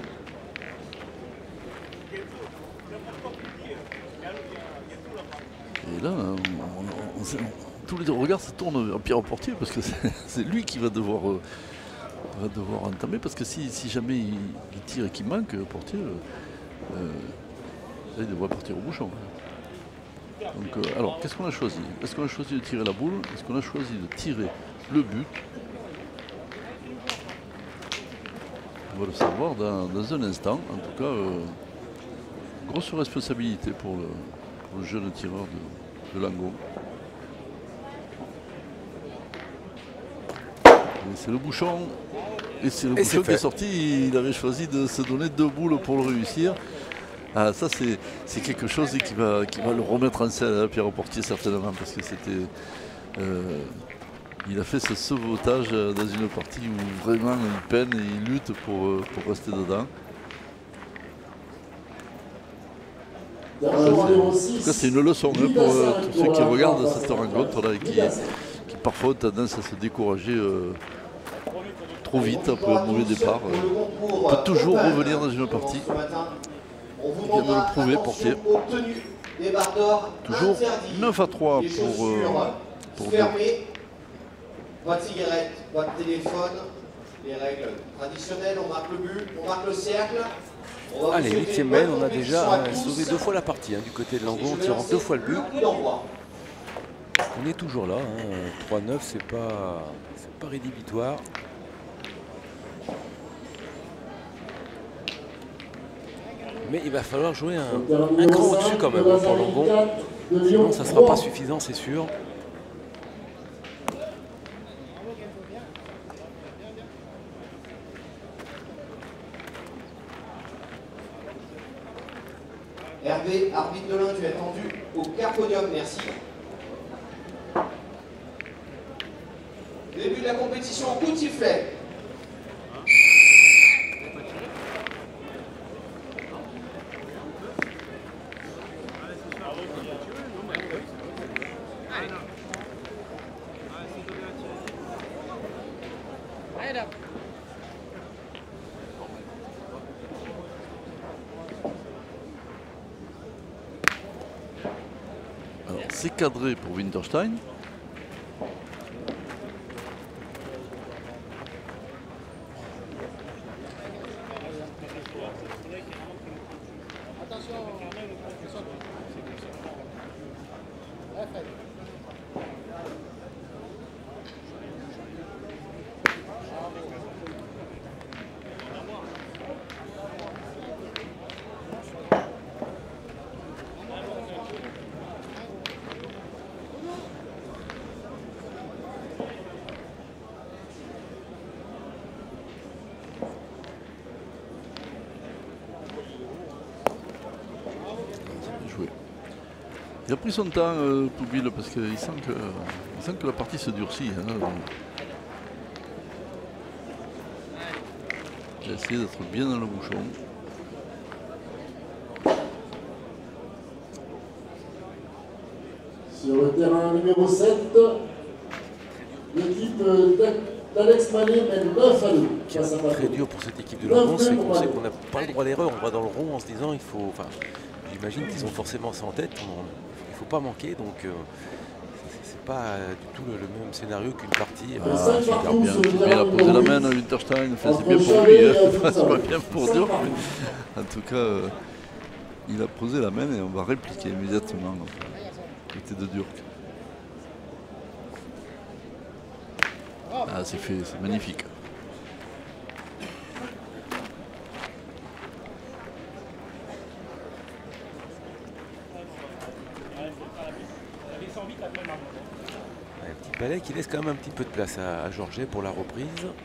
Et là, on, on, on, tous les regards se tournent vers Pierre Portier parce que c'est lui qui va devoir, euh, va devoir entamer. Parce que si, si jamais il, il tire et qu'il manque, Portier, euh, euh, il devrait partir au bouchon. Donc, euh, alors, qu'est-ce qu'on a choisi? Est-ce qu'on a choisi de tirer la boule? Est-ce qu'on a choisi de tirer le but? On va le savoir dans, dans un instant. En tout cas, euh, grosse responsabilité pour le, pour le jeune tireur de, de Langon. C'est le bouchon. Et c'est le et bouchon qui est sorti. Il avait choisi de se donner deux boules pour le réussir. Ah, ça c'est quelque chose qui va, qui va le remettre en scène, hein, Pierre Portier, certainement, parce que c'était... Euh, il a fait ce sauvetage dans une partie où vraiment il peine et il lutte pour, pour rester dedans. En tout cas, c'est une leçon hein, pour euh, tous ceux qui regardent cette rencontre-là et qui, qui parfois ont tendance à se décourager euh, trop vite après un mauvais départ. Euh, on peut toujours revenir dans une partie. Il vient de le prouver, Portier. Toujours neuf à trois pour, euh, pour deux. Votre cigarette, votre téléphone, les règles traditionnelles, on marque le but, on marque le cercle. Allez, huitième mail, on a déjà euh, sauvé deux fois la partie hein, du côté de Langon, en tirant deux fois le but. On est toujours là, hein. trois neuf, c'est pas, c'est pas rédhibitoire. Mais il va falloir jouer un, un cran au-dessus quand même hein, pour Langon. Sinon ça ne sera pas suffisant, c'est sûr. Hervé, arbitre de l'un, tu es attendu au Carpodium, merci. Début de la compétition, coup de sifflet. C'est cadré pour Winterstein. Il a pris son temps, euh, Toubil, parce qu'il sent, que, il sent que la partie se durcit. Hein. Il a essayé d'être bien dans le bouchon. Sur le terrain numéro sept, l'équipe d'Alex Mallet mène neuf à deux. Très dur pour cette équipe de Langon, c'est qu'on sait qu'on n'a pas le droit à l'erreur. On va dans le rond en se disant il faut. Enfin, j'imagine qu'ils ont forcément ça en tête. On, il ne faut pas manquer, donc euh, c'est pas euh, du tout le, le même scénario qu'une partie. Ah, euh, super bien. Il a posé la main à Winterstein, c'est bien pour lui, hein. C'est pas bien pour Dirk. En tout cas, euh, il a posé la main et on va répliquer immédiatement côté de Dirk. Ah, c'est fait, c'est magnifique. Un petit palais qui laisse quand même un petit peu de place à, à Georget pour la reprise.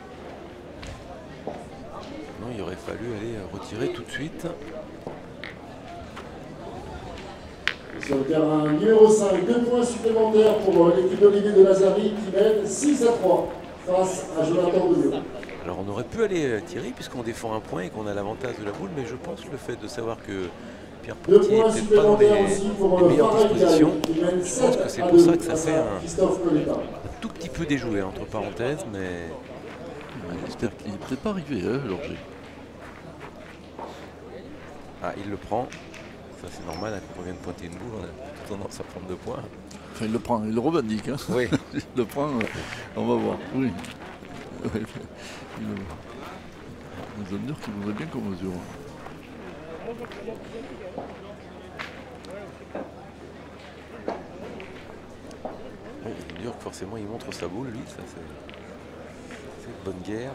Non, il aurait fallu aller retirer tout de suite. Sur le terrain numéro cinq, deux points supplémentaires pour l'équipe d'Olivier de Lazari qui mène six à trois face à Jonathan Bouillot. Alors on aurait pu aller tirer puisqu'on défend un point et qu'on a l'avantage de la boule, mais je pense que le fait de savoir que Pierre Portier n'est peut-être pas dans les, les meilleures dispositions, je pense que c'est pour ça que ça fait un, un tout petit peu déjoué entre parenthèses, mais... Il n'est peut-être pas arrivé, hein, Georget. Ah, il le prend. Ça c'est normal, hein, quand on vient de pointer une boule, on a tendance à prendre deux points. Enfin, il le prend, il le revendique. Hein. Oui. Il le prend, on va voir. Oui. Il nous a dit qu'il voudrait bien qu'on mesure. Oui, il dire que forcément il montre sa boule, lui, ça c'est une bonne guerre.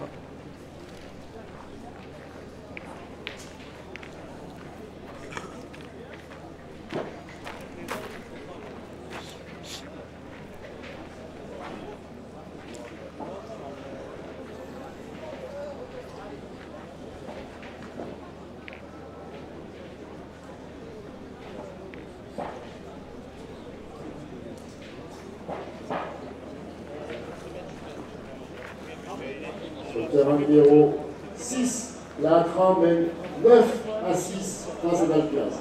Sur le terrain numéro six, la Accra mène neuf à six face à Dalpiaz.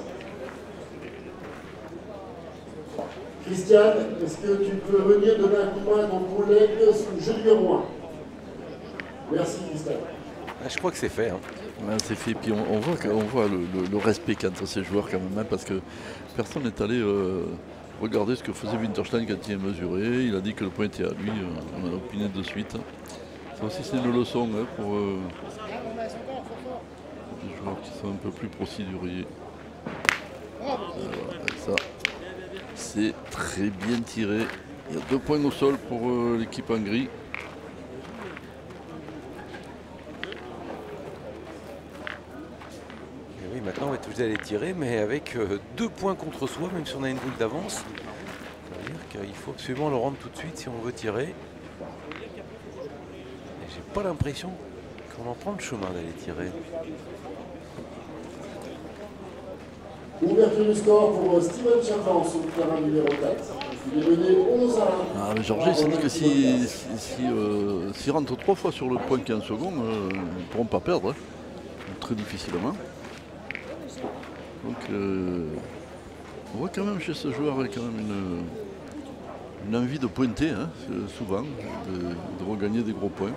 Christiane, est-ce que tu peux venir donner un coup de main à ton collègue sur le jeu numéro un? Merci Christiane. Ah, je crois que c'est fait. Hein. Ouais, c'est fait, puis on, on voit, on voit le, le, le respect qu'entre ces joueurs quand même, hein, parce que personne n'est allé euh, regarder ce que faisait Winterstein quand il est mesuré. Il a dit que le point était à lui, euh, on a opiné de suite. Ça aussi c'est une leçon hein, pour euh, les joueurs qui sont un peu plus procéduriers. Euh, ça, c'est très bien tiré. Il y a deux points au sol pour euh, l'équipe en gris. Et oui, maintenant on va être obligé d'aller tirer, mais avec euh, deux points contre soi, même si on a une boule d'avance. Ça veut dire qu'il faut absolument le rendre tout de suite si on veut tirer. Et j'ai pas l'impression qu'on en prend le chemin d'aller tirer. Ouverture du score pour Steven Chaffan sur le terrain numéro quatre. Il est mené onze à un. Ah, mais Georges s'est dit que s'ils si, si, euh, si rentrent trois fois sur le point quinze secondes, euh, ils ne pourront pas perdre. Hein. Très difficilement. Donc euh, on voit quand même chez ce joueur quand même une, une envie de pointer, hein, souvent, de, de regagner des gros points.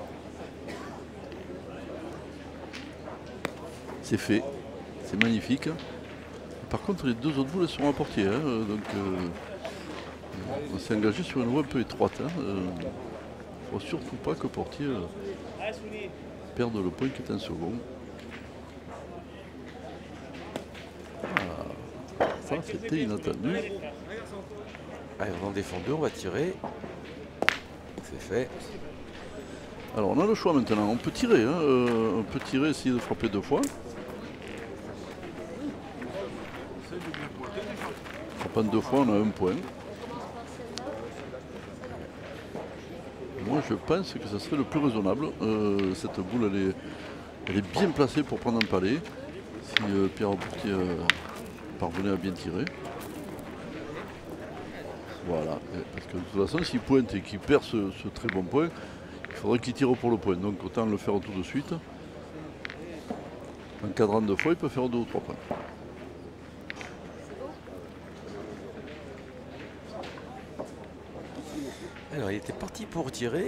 C'est fait, c'est magnifique. Par contre, les deux autres boules sont à portier, hein, donc euh, on s'est engagé sur une voie un peu étroite. Il hein, ne euh, faut surtout pas que portier euh, perde le point qui est un second. Ah, ça, c'était inattendu. Allez, on en défend deux, on va tirer. C'est fait. Alors, on a le choix maintenant. On peut tirer, hein, euh, on peut tirer, essayer de frapper deux fois. Frappant deux fois, on a un point. Moi, je pense que ça serait le plus raisonnable. Euh, cette boule, elle est, elle est bien placée pour prendre un palais. Si euh, Pierre Portier euh, parvenait à bien tirer. Voilà. Parce que de toute façon, s'il pointe et qu'il perd ce, ce très bon point, il faudrait qu'il tire pour le point. Donc autant le faire tout de suite. En cadrant deux fois, il peut faire deux ou trois points. Alors, il était parti pour tirer.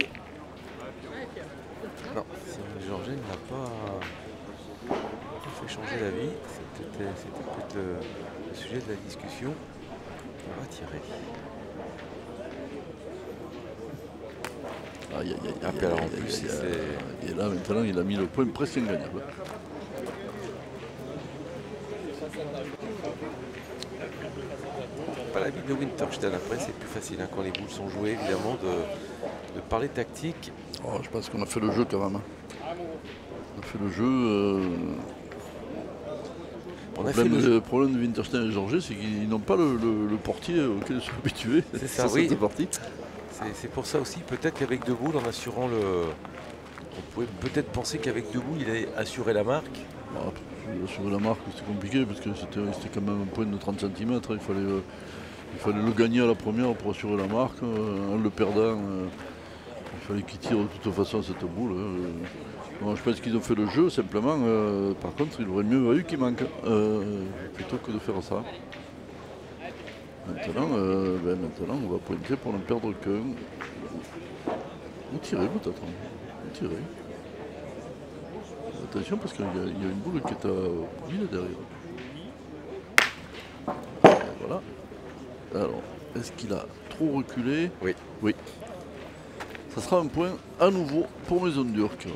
Non, Georges n'a pas fait changer d'avis. C'était peut-être le, le sujet de la discussion. On va tirer. Aïe, aïe, aïe, Ah, puis alors, en plus, aïe, c'est- aïe. Et là, maintenant, il a mis le point presque ingagnable. Pas l'avis de Winterstein. Après, c'est plus facile hein, quand les boules sont jouées, évidemment, de, de parler tactique. Oh, je pense qu'on a fait le jeu quand même. On a fait le jeu. Euh... On le, a fait problème, le jeu. le problème de Winterstein et Georges, c'est qu'ils n'ont pas le, le- le portier auquel ils sont habitués. C'est ça, sur oui. cette partie. C'est c'est pour ça aussi, peut-être qu'avec deux boules, en assurant le... On pouvait peut-être penser qu'avec deux boules, il allait assurer la marque. Bon, sur la marque, c'était compliqué parce que c'était c'était quand même un point de trente centimètres. Il fallait, euh, il fallait le gagner à la première pour assurer la marque. Euh, en le perdant, euh, il fallait qu'il tire de toute façon cette boule. Euh. Bon, je pense qu'ils ont fait le jeu simplement. Euh, par contre, il aurait mieux valu qu'il manque euh, plutôt que de faire ça. Maintenant, euh, ben maintenant, on va pointer pour ne perdre qu'un. Ou tirer peut-être. Ou tirer. Attention parce qu'il y, y a une boule qui est à mille derrière. Et voilà. Alors, est-ce qu'il a trop reculé? Oui. Oui. Ça sera un point à nouveau pour Maison Durk.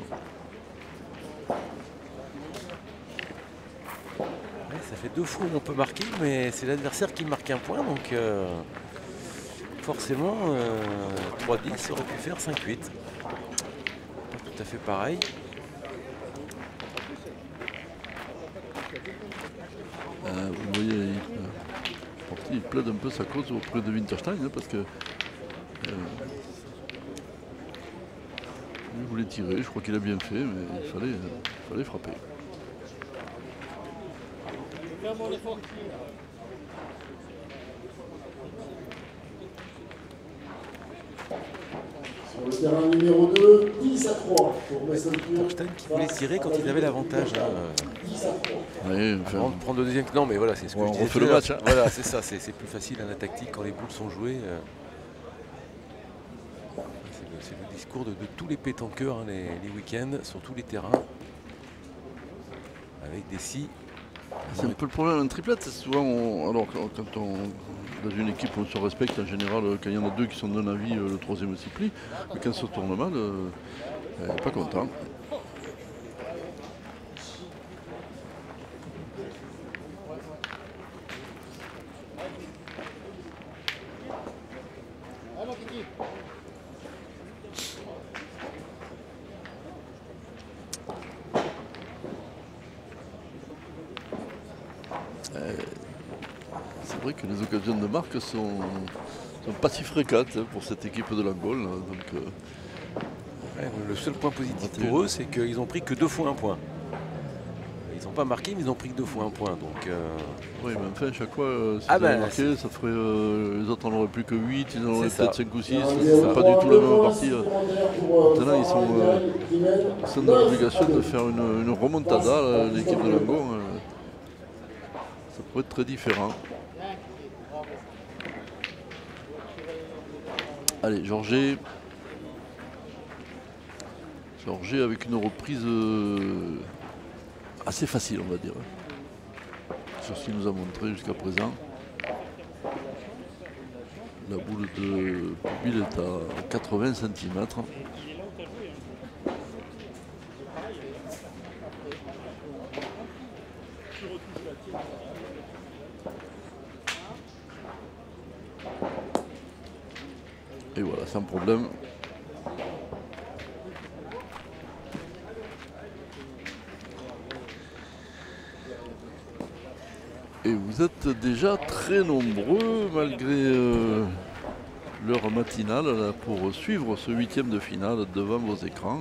Ouais, ça fait deux fois où on peut marquer, mais c'est l'adversaire qui marque un point, donc euh, forcément euh, trois dix aurait pu faire cinq huit. Pas tout à fait pareil. Euh, vous voyez, il, euh, il plaide un peu sa cause auprès de Winterstein hein, parce que euh, il voulait tirer, je crois qu'il a bien fait, mais il fallait, euh, il fallait frapper. Sur Sur le terrain numéro deux, dix à trois pour Messelpur. Winterstein qui voulait tirer quand ils avaient l'avantage. Hein. dix à trois. Oui, enfin, Avant de prendre le deuxième. Non, mais voilà, c'est ce que ouais, je on disais. refait tout à le l'heure. match, hein. Voilà, c'est ça. C'est plus facile à la tactique quand les boules sont jouées. euh. C'est le, c'est le discours de, de tous les pétanqueurs hein, les, les week-ends sur tous les terrains. Avec des scies. c'est un peu le problème d'un triplette. C'est souvent, on- alors quand quand on dans une équipe on se respecte en général, quand il y en a deux qui sont d'un avis, euh, le troisième s'y plie. Mais quand ça tourne mal, euh, elle n'est pas content. C'est vrai que les occasions de marque sont, sont pas si fréquentes hein, pour cette équipe de l'Angol. hein, Donc, euh, Ouais, le seul point positif Raté. pour eux, c'est qu'ils ont pris que deux fois un point. Ils n'ont pas marqué, mais ils ont pris que deux fois un point. Donc, euh, oui, mais enfin, chaque fois, euh, si Ah ils avaient ben, marqué, ça ferait. euh, les autres en auraient plus que huit, ils en auraient C'est peut-être ça. cinq ou six. Alors, C'est numéro pas du trois, tout la deux même points partie. euh. supplémentaires pour, euh, Maintenant, ils sont, Farah euh, Diaye, qui mène Ils sont dans neuf l'obligation à de deux. faire une, une remontada, là, l'équipe de l'Angon. euh, Ça pourrait être très différent. Allez, Georget. Georget avec une reprise euh, assez facile, on va dire. Sur ce qu'il nous a montré jusqu'à présent. La boule de pupille est à quatre-vingts centimètres. Et voilà, sans problème. Et vous êtes déjà très nombreux, malgré euh, l'heure matinale, là, pour suivre ce huitième de finale devant vos écrans.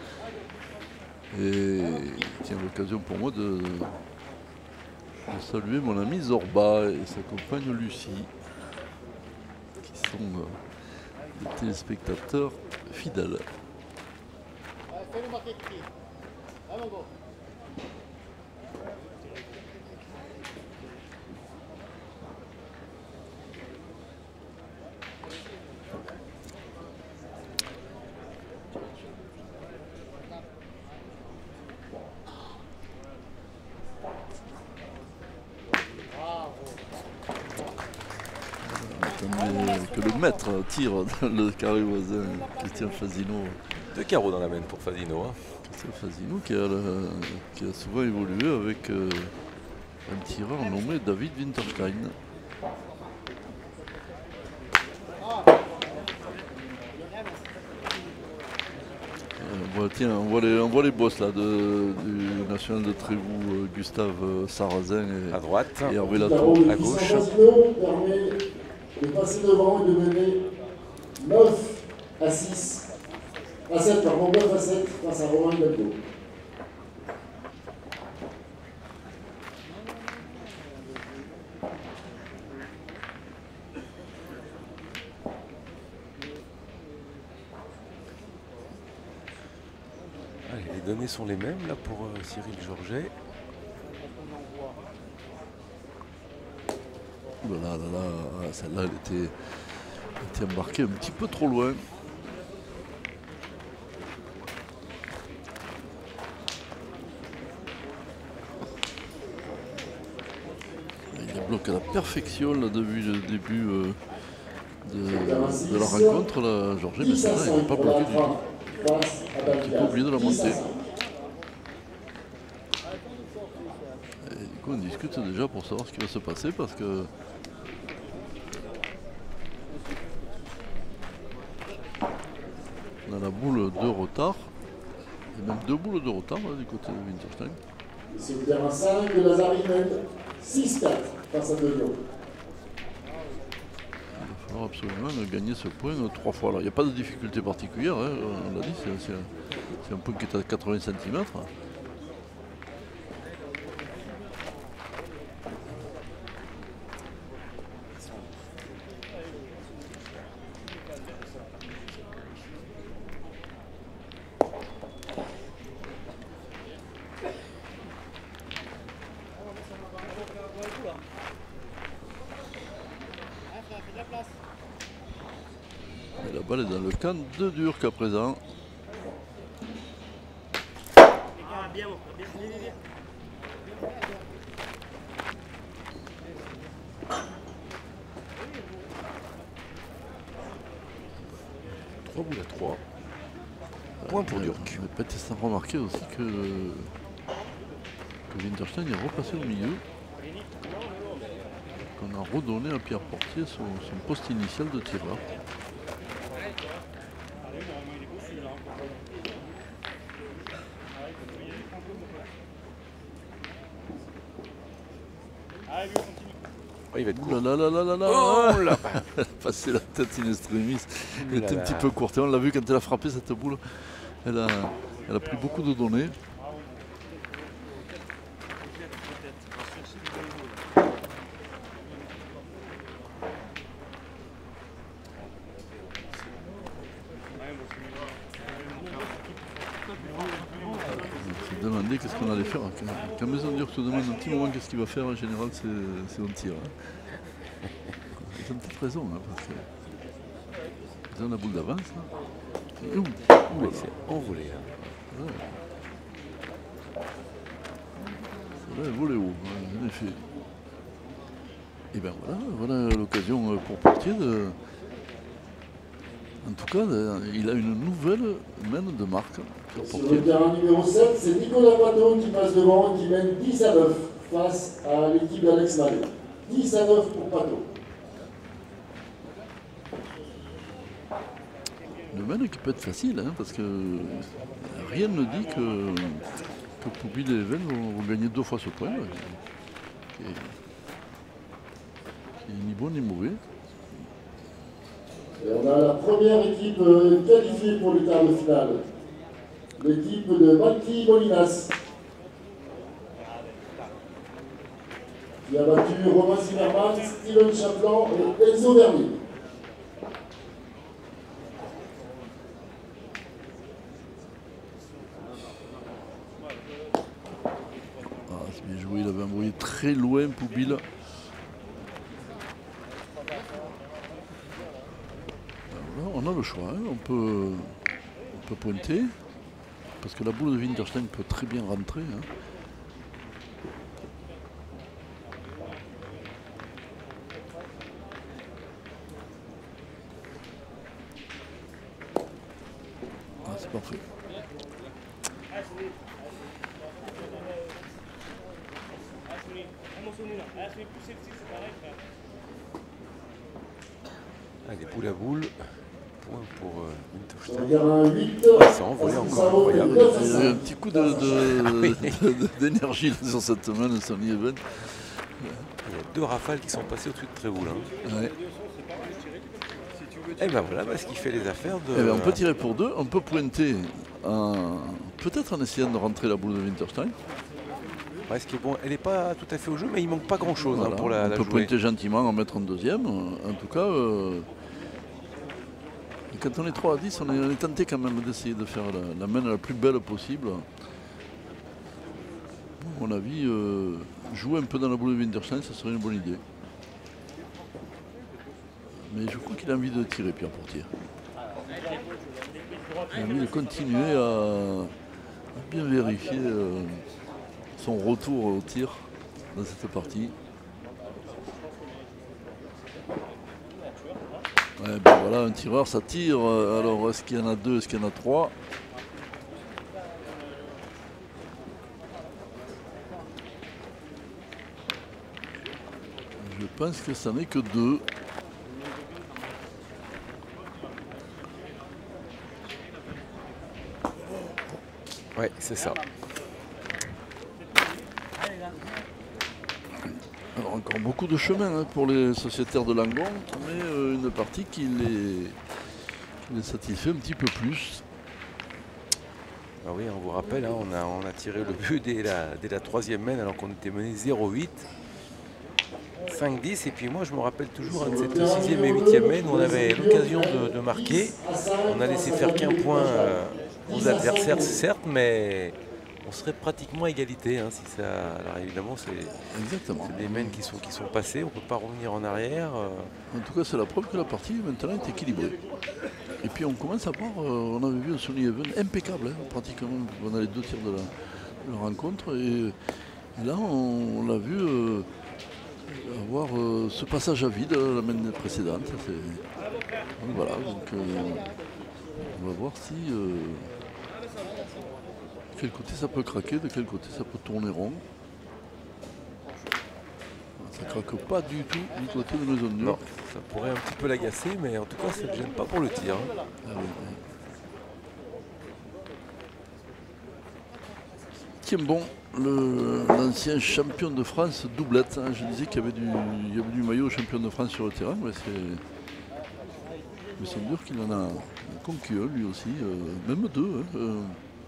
Et tiens, l'occasion pour moi de, de saluer mon ami Zorba et sa compagne Lucie, qui sont euh, des téléspectateurs fidèles. Attendez que le maître tire dans le carré voisin, Christian Fasino. deux carreaux dans la main pour Fasino. Hein. Christian Fasino qui a, le- qui a souvent évolué avec euh, un tireur nommé David Winterstein. Euh, voilà, tiens, on voit les, on voit les boss là, de, du national de Trévoux, euh, Gustave euh, Sarrazin et, À droite. et Hervé Le Latour carreau de à Christian gauche. Fasino permet de passer devant et de mener neuf à six. À sept, pardon, neuf à sept face à Romain Hidalgo. Allez, les données sont les mêmes là pour euh, Cyril Georget. Voilà, là, là, celle-là, elle était, elle était embarquée un petit peu trop loin. Il débloque à la perfection là, depuis le début euh, de, de la rencontre, là, Georges, mais dix à celle-là, il n'a cinq pas pour la bloqué du tout. frappe face à Un petit peu oublié de la dix à montée. cinq. Et du coup, on discute déjà pour savoir ce qui va se passer parce que on a la boule de retard, et même deux boules de retard là, du côté de Winterstein. C'est le terrain cinq de Lazari mène six quatre face à De Lyon. Il va falloir absolument gagner ce point euh, trois fois. Il n'y a pas de difficulté particulière, hein, on l'a dit, c'est- c'est un, c'est un point qui est à quatre-vingts centimètres. balle est dans le camp de Durk à présent. trois boules à trois. Point pour Durk. Je vais peut-être sans remarquer aussi que, que Winterstein est repassé au milieu. Qu'on a redonné à Pierre Portier son, son poste initial de tireur. Oh, il va être court. Là, là, là, là, là, là. Oh là. Elle a passé la tête in extremis. Elle Là était un là. petit peu courte. On l'a vu quand elle a frappé cette boule. Elle a, elle a pris beaucoup de données. On s'est demandé qu'est-ce qu'on allait faire. Quand, quand Maison Durk se demande un petit moment qu'est-ce qu'il va faire, en général, c'est un tir. Hein. Ils ont peut-être raison, hein, parce que ils ont la boule d'avance. Hein. Ouh, ouh là là. C'est envolé. Hein. Ouais. C'est là, volé haut, ouais, en effet. Et bien voilà, voilà l'occasion pour Portier de. En tout cas, il a une nouvelle main de marque. Sur Sur Portier. le terrain numéro sept, c'est Nicolas Pateau qui passe devant et qui mène dix à neuf face à l'équipe d'Alex Mallet. dix à neuf pour Pateau. Le main qui peut être facile, hein, parce que rien ne dit que, que Poupil et Even vont, vont gagner deux fois ce point. Qui est, qui est ni bon ni mauvais. Et on a la première équipe euh, qualifiée pour le quart de finale. L'équipe de Mati Molinas, qui a battu Romain Zimmerman, Steven Chaplan et Enzo Vernier. Ah, c'est bien joué, il avait envoyé très loin Poupil. On a le choix, hein. on, peut, on peut pointer, parce que la boule de Winterstein peut très bien rentrer. Hein. Ah, c'est parfait. Allez, boule à boule. Point pour euh, On Winterstein. regarde un huit. Ouais, ça a envolé encore, incroyable. Il y a eu un petit coup de- de- de- d'énergie sur cette main de Sonny Even. Il y a deux rafales qui sont passées au-dessus de Trévoul. Hein. Ouais. Et ben voilà, bah, ce qui fait les affaires de. Eh bien, on peut tirer pour deux, on peut pointer en- peut-être en essayant de rentrer la boule de Winterstein. Ouais, ce qui est bon, elle n'est pas tout à fait au jeu, mais il manque pas grand-chose Voilà, hein, pour la, on la peut jouer. pointer gentiment, en mettre en deuxième. En tout cas, euh, quand on est trois à dix, on est, on est tenté quand même d'essayer de faire la, la main la plus belle possible. À mon avis, euh, jouer un peu dans la boule de Winterstein, ça serait une bonne idée. Mais je crois qu'il a envie de tirer, Pierre Portier. Il a envie de continuer à, à bien vérifier euh, son retour au tir dans cette partie. Ouais, ben voilà, un tireur, ça tire. Alors, est-ce qu'il y en a deux, est-ce qu'il y en a trois? Je pense que ça n'est que deux. Ouais, c'est ça. Alors encore beaucoup de chemin hein, pour les sociétaires de Langon, mais euh, une partie qui les, qui les satisfait un petit peu plus. Ah oui, on vous rappelle, hein, on, a, on a tiré le but dès la, dès la troisième main alors qu'on était mené zéro huit. cinq dix, et puis moi je me rappelle toujours hein, de cette sixième et huitième main où on avait l'occasion de, de marquer. On a laissé faire qu'un point euh, aux adversaires, certes, mais on serait pratiquement à égalité. Hein, si ça... Alors évidemment, c'est Exactement. des mains qui sont, qui sont passées, on ne peut pas revenir en arrière. euh. En tout cas, c'est la preuve que la partie maintenant est équilibrée. Et puis on commence à voir, euh, on avait vu un Sonny Even impeccable, hein, pratiquement pendant les deux tiers de la, de la rencontre. Et, et là, on, on l'a vu euh, avoir euh, ce passage à vide la semaine précédente. Donc voilà, donc euh, on va voir si euh, de quel côté ça peut craquer, de quel côté ça peut tourner rond. Ça craque pas du tout du côté de Maison Dure. Non, ça pourrait un petit peu l'agacer, mais en tout cas, ça ne gêne pas pour le tir. Hein. Ah oui, oui. Tiens bon, l'ancien champion de France doublette. Hein, je disais qu'il y avait du, il y avait du maillot champion de France sur le terrain, mais c'est Maison Dure qu'il en a conquis un lui aussi, euh, même deux. Hein, euh,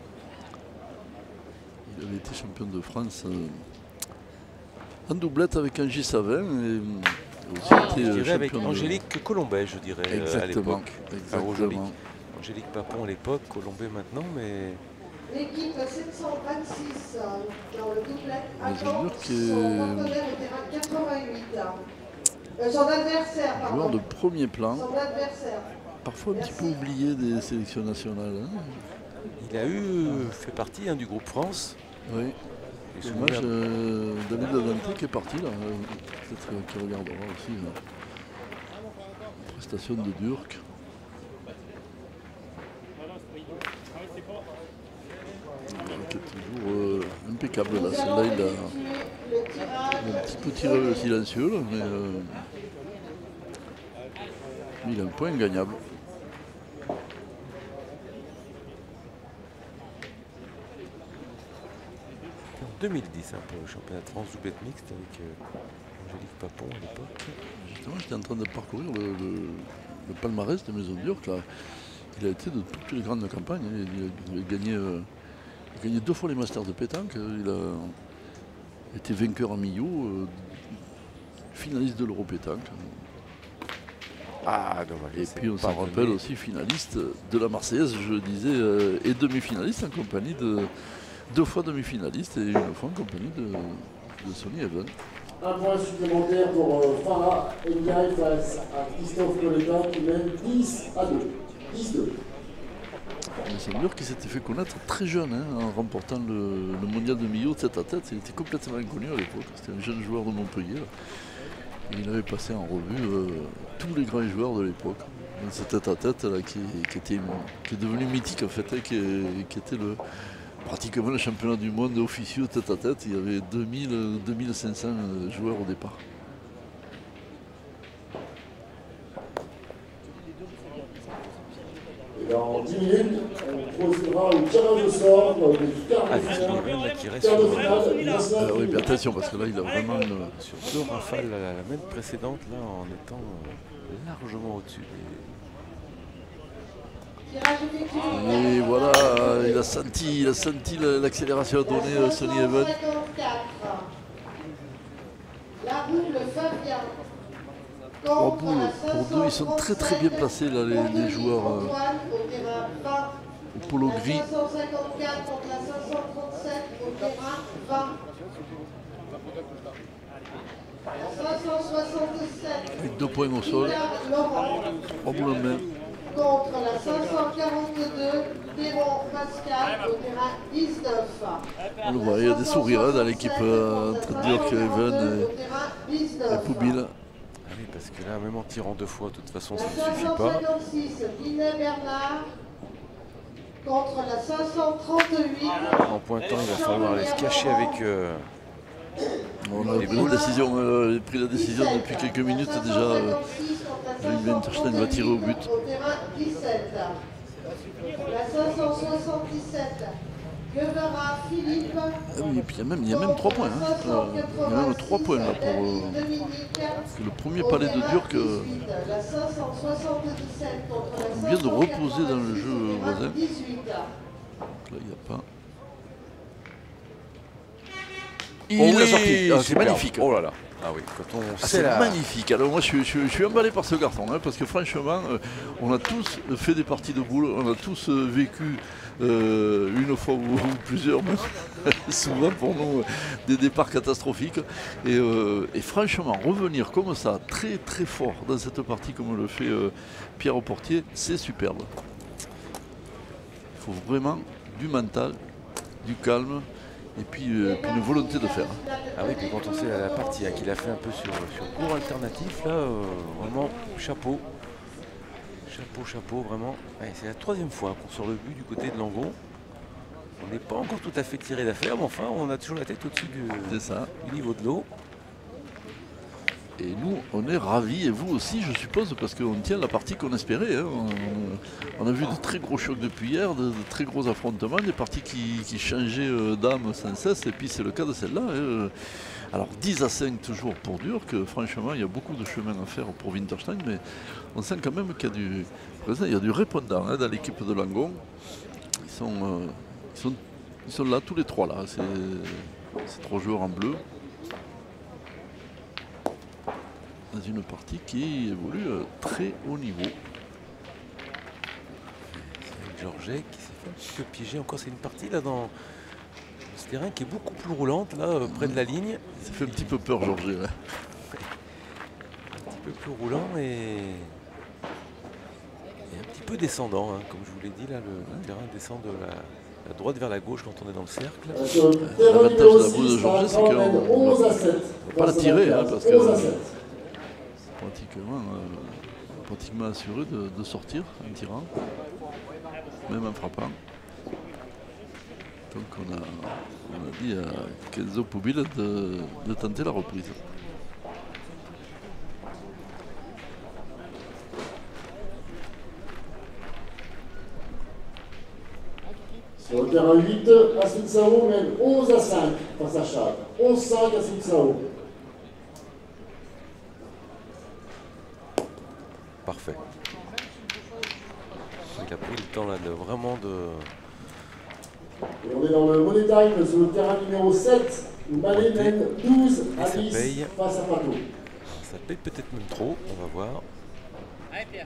il avait été champion de France. Euh, en doublette avec Angie Savin et aussi été je dirais avec champion Angélique de... Colombet, je dirais, exactement, à l'époque. Exactement. Angélique Papon à l'époque, Colombet maintenant, mais... L'équipe sept cent vingt-six dans le doublette attend son partenaire au terrain quatre-vingt-huit. Euh, son adversaire, pardon. Joueur de premier plan. Son adversaire. Parfois un Merci. petit peu oublié des sélections nationales. Hein. Il a eu fait partie hein, du groupe France. Oui. Dommage, euh, David Ladante qui est parti là. Euh, Peut-être qu'il regardera aussi la prestation de Durk. Qui est toujours euh, impeccable là. Celle-là, il a, il a un petit peu tiré le silencieux là, mais euh, il a un point gagnable. deux mille dix, hein, pour le championnat de France doublette mixte avec euh, Angélique Papon à l'époque. Justement, j'étais en train de parcourir le, le, le palmarès de Maison Dure. Là. Il a été de toutes les grandes campagnes. Il a, il a, gagné, euh, il a gagné deux fois les Masters de pétanque. Il a été vainqueur en Millau, euh, finaliste de l'Euro pétanque. Ah, dommage. Et puis on s'en rappelle aussi finaliste de la Marseillaise, je le disais, euh, et demi-finaliste en compagnie de... Deux fois demi-finaliste et une fois en compagnie de, de Sonny Even. Un point supplémentaire pour euh, Farah Ndiaye face à Christophe Coletta qui mène dix à deux. dix deux. C'est Mur qui s'était fait connaître très jeune hein, en remportant le, le mondial de Millau tête à tête. Il était complètement inconnu à l'époque. C'était un jeune joueur de Montpellier. Là. Et il avait passé en revue euh, tous les grands joueurs de l'époque. Ce tête à tête là, qui, qui, était, qui est devenu mythique en fait, hein, qui, qui était le. Pratiquement le championnat du monde officieux tête à tête, il y avait deux mille, deux mille cinq cents joueurs au départ. Et dans dix minutes, on procédera au tirage au sort des quarts de finale. Quart de finale, euh, oui, mais attention, parce que là, il a vraiment une... Sur deux rafales, la, la même précédente, là, en étant euh, largement au-dessus des... Et voilà, il a senti, il a senti l'accélération à donner euh, Sonny Even. La boule Fabien. Pour, pour deux, ils sont très très bien placés là, les, les joueurs euh, au polo gris. cinq cent cinquante-quatre contre la cinq cent trente-sept au terrain vingt. cinq cent soixante-sept. Avec deux points au sol. Trois boules en main. Contre la cinq cent quarante-deux, Perron Pascal au terrain dix-neuf. On le voit, il y a des sourires hein, dans l'équipe euh, entre Durk, Even et, et Poubil. Ah oui, parce que là, même en tirant deux fois, de toute façon, ça ne La suffit cinq cent pas. cinquante-six, Binet Bernard contre la cinq cent trente-huit. En pointant, il va falloir aller se cacher avec... Euh, On a pris la, décision, euh, pris la décision depuis quelques minutes déjà. Euh, Jürgen Winterstein va tirer au but. Au terrain dix-sept. La cinq cent soixante-dix-sept, Guevara Philippe. Ah oui, et puis il y a même, il y a même trois points. Hein. Euh, il y a même trois points là pour euh, que le premier palais de Durk euh, on vient de reposer dans le jeu voisin. Donc là, il n'y a pas. Il Oh l'a oui, sorti. ah, c'est Superbe. magnifique. Oh là là. Ah oui, quand on Ah, sait c'est la... magnifique. Alors moi je suis, je, je suis emballé par ce garçon, hein, parce que franchement, euh, on a tous fait des parties de boules, on a tous euh, vécu euh, une fois ou, ou plusieurs, même, souvent pour nous, des départs catastrophiques. Et, euh, et franchement, revenir comme ça, très très fort dans cette partie comme le fait euh, Pierre Portier, c'est superbe. Il faut vraiment du mental, du calme. Et puis, euh, puis une volonté de faire. Ah oui, puis quand on sait la, la partie hein, qu'il a fait un peu sur, sur cours alternatif, là, euh, vraiment, chapeau. Chapeau, chapeau, vraiment. Ouais, c'est la troisième fois qu'on sort le but du côté de Langon. On n'est pas encore tout à fait tiré d'affaire, mais enfin, on a toujours la tête au-dessus du, du niveau de l'eau. Et nous, on est ravis, et vous aussi, je suppose, parce qu'on tient la partie qu'on espérait. Hein. On, on a vu de très gros chocs depuis hier, de, de très gros affrontements, des parties qui, qui changeaient euh, d'âme sans cesse, et puis c'est le cas de celle-là. Hein. Alors dix à cinq toujours pour Durk, franchement, il y a beaucoup de chemin à faire pour Winterstein, mais on sent quand même qu'il y a du, il y a du répondant hein, dans l'équipe de Langon. Ils sont, euh, ils sont, ils sont là, tous les trois là, ces trois joueurs en bleu. Dans une partie qui évolue à très haut niveau. C'est Georget qui s'est fait un petit peu piéger encore. C'est une partie là dans ce terrain qui est beaucoup plus roulante là euh, près de la ligne. Ça fait un petit peu peur Georget. Ouais. Un petit peu plus roulant et, et un petit peu descendant. Hein. Comme je vous l'ai dit là, le, le terrain descend de la, la droite vers la gauche quand on est dans le cercle. L'avantage de la boule de Georget, c'est qu'on ne va pas la tirer hein, parce que pratiquement, euh, pratiquement assuré de, de sortir en tirant, même en frappant. Donc on a, on a dit à Kenzo Poubil de, de tenter la reprise. Sur le terrain huit, Asunsao mène onze à cinq face à Chad. onze cinq Asunsao. Parfait. Il a pris le temps là de vraiment de. Et on est dans le Money Time sur le terrain numéro sept, où Malé mène douze à dix face à Pato. Ça paye peut-être même trop, on va voir. Allez Pierre.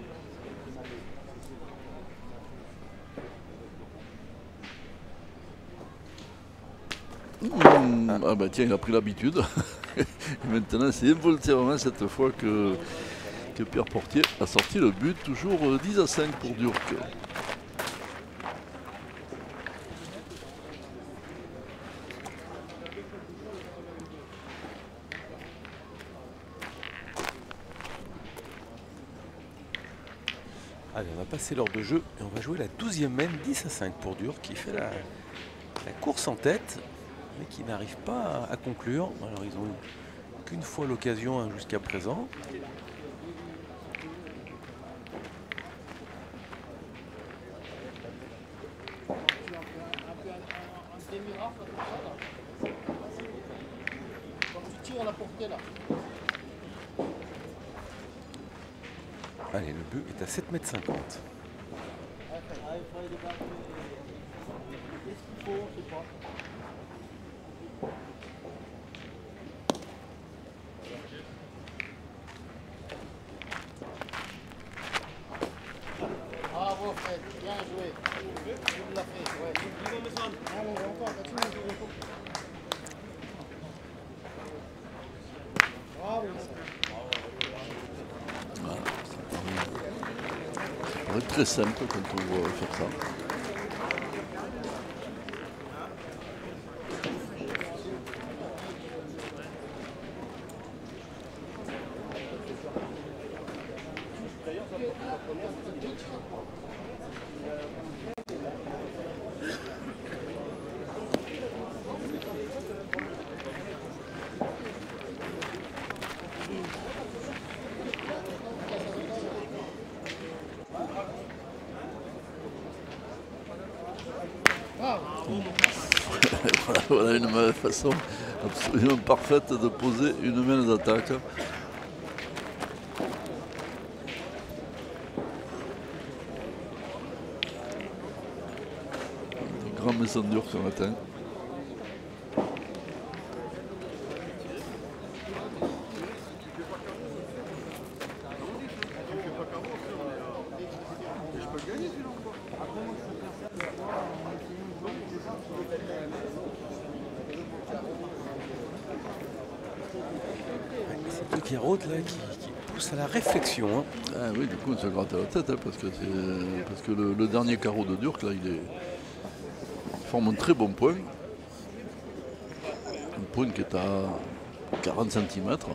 Mmh, ah bah tiens, il a pris l'habitude. Et maintenant, c'est involontairement cette fois que, que Pierre Portier a sorti le but, toujours dix à cinq pour Durk. Allez, on va passer l'heure de jeu et on va jouer la douzième main, dix à cinq pour Durk, qui fait la, la course en tête, mais qui n'arrive pas à, à conclure. Alors ils ont eu qu'une fois l'occasion hein, jusqu'à présent. Allez, le but est à sept mètres cinquante. Bravo Fred, bien joué. Tu l'as fait, ouais. Allez, encore, continue. Bravo. Voilà, ça paraît très simple quand on voit faire ça. Voilà, voilà une façon absolument parfaite de poser une main d'attaque. Un grand maison dur ce matin. Guiraud là qui, qui pousse à la réflexion. Hein. Ah oui, du coup on se gratte à la tête hein, parce que, parce que le, le dernier carreau de Durk là il, est, il forme un très bon point. Un point qui est à quarante centimètres.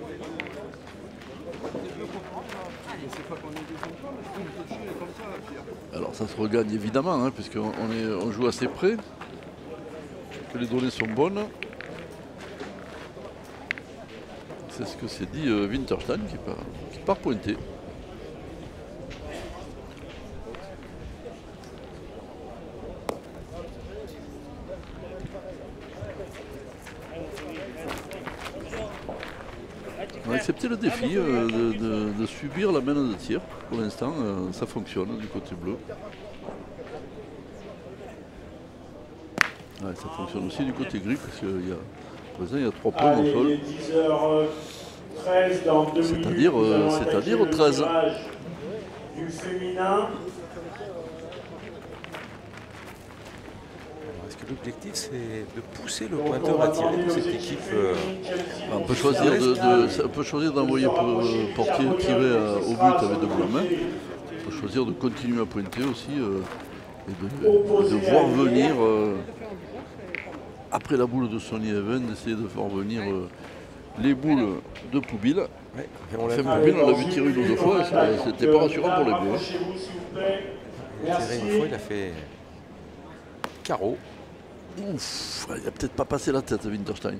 Alors ça se regagne évidemment hein, puisqu'on on joue assez près, que les données sont bonnes. C'est ce que s'est dit euh, Winterstein qui part, qui part pointer. On a accepté le défi euh, de, de, de subir la main de tir. Pour l'instant, euh, ça fonctionne du côté bleu. Ouais, ça fonctionne aussi du côté gris parce qu'il y a, il y a trois points au sol. C'est-à-dire euh, c'est-à-dire treize. Du féminin. Est-ce que l'objectif c'est de pousser le pointeur à tirer de cette équipe euh, on peut choisir de, de, on peut choisir d'envoyer portier tirer à, au but avec de bonnes mains. On peut choisir de continuer à pointer aussi euh, et de, de voir venir euh, après la boule de Sonny Even, d'essayer de faire venir euh, les boules de Poubil. Ouais, on l'a vu, on vu tirer une ou deux fois, c'était pas rassurant pour les bleus. Il a tiré une fois, il a fait carreau. Ouf, il a peut-être pas passé la tête Winterstein.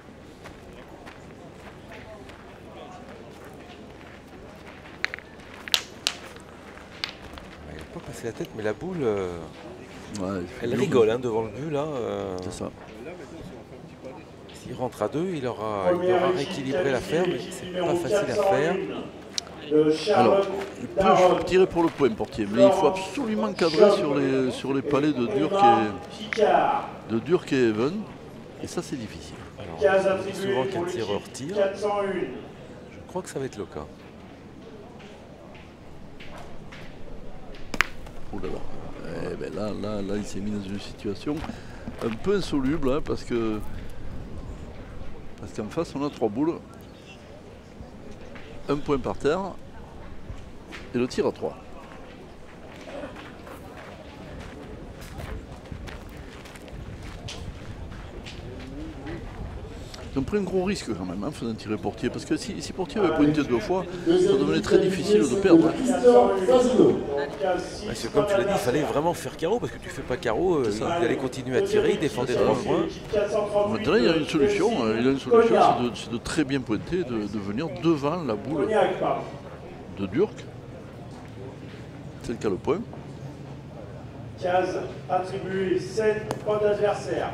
Il n'a pas passé la tête, mais la boule, euh, ouais, elle rigole hein, devant le but là. Euh, C'est ça. S'il rentre à deux, il aura, il aura rééquilibré l'affaire, mais c'est pas facile à faire. Alors, il peut tirer pour le point portier, mais il faut absolument cadrer sur les, sur les palets de Durk et, de Durk et Even, et ça c'est difficile. Alors, on dit souvent qu'un tireur tire, je crois que ça va être le cas. Oh là là, eh ben là, là, là il s'est mis dans une situation un peu insoluble, hein, parce que parce qu'en face on a trois boules. Un point par terre et le tir à trois. Ils ont pris un gros risque quand même en hein, faisant tirer portier, parce que si, si portier avait pointé deux fois, ça devenait très difficile de perdre. Ouais, c'est comme tu l'as dit, il fallait vraiment faire carreau, parce que tu fais pas carreau, euh, il allait continuer à tirer, il défendait trois points. Maintenant il y a une solution, il a une solution, c'est de, de très bien pointer, de, de venir devant la boule de Durk. C'est le cas le point. Case attribuée, sept points d'adversaire.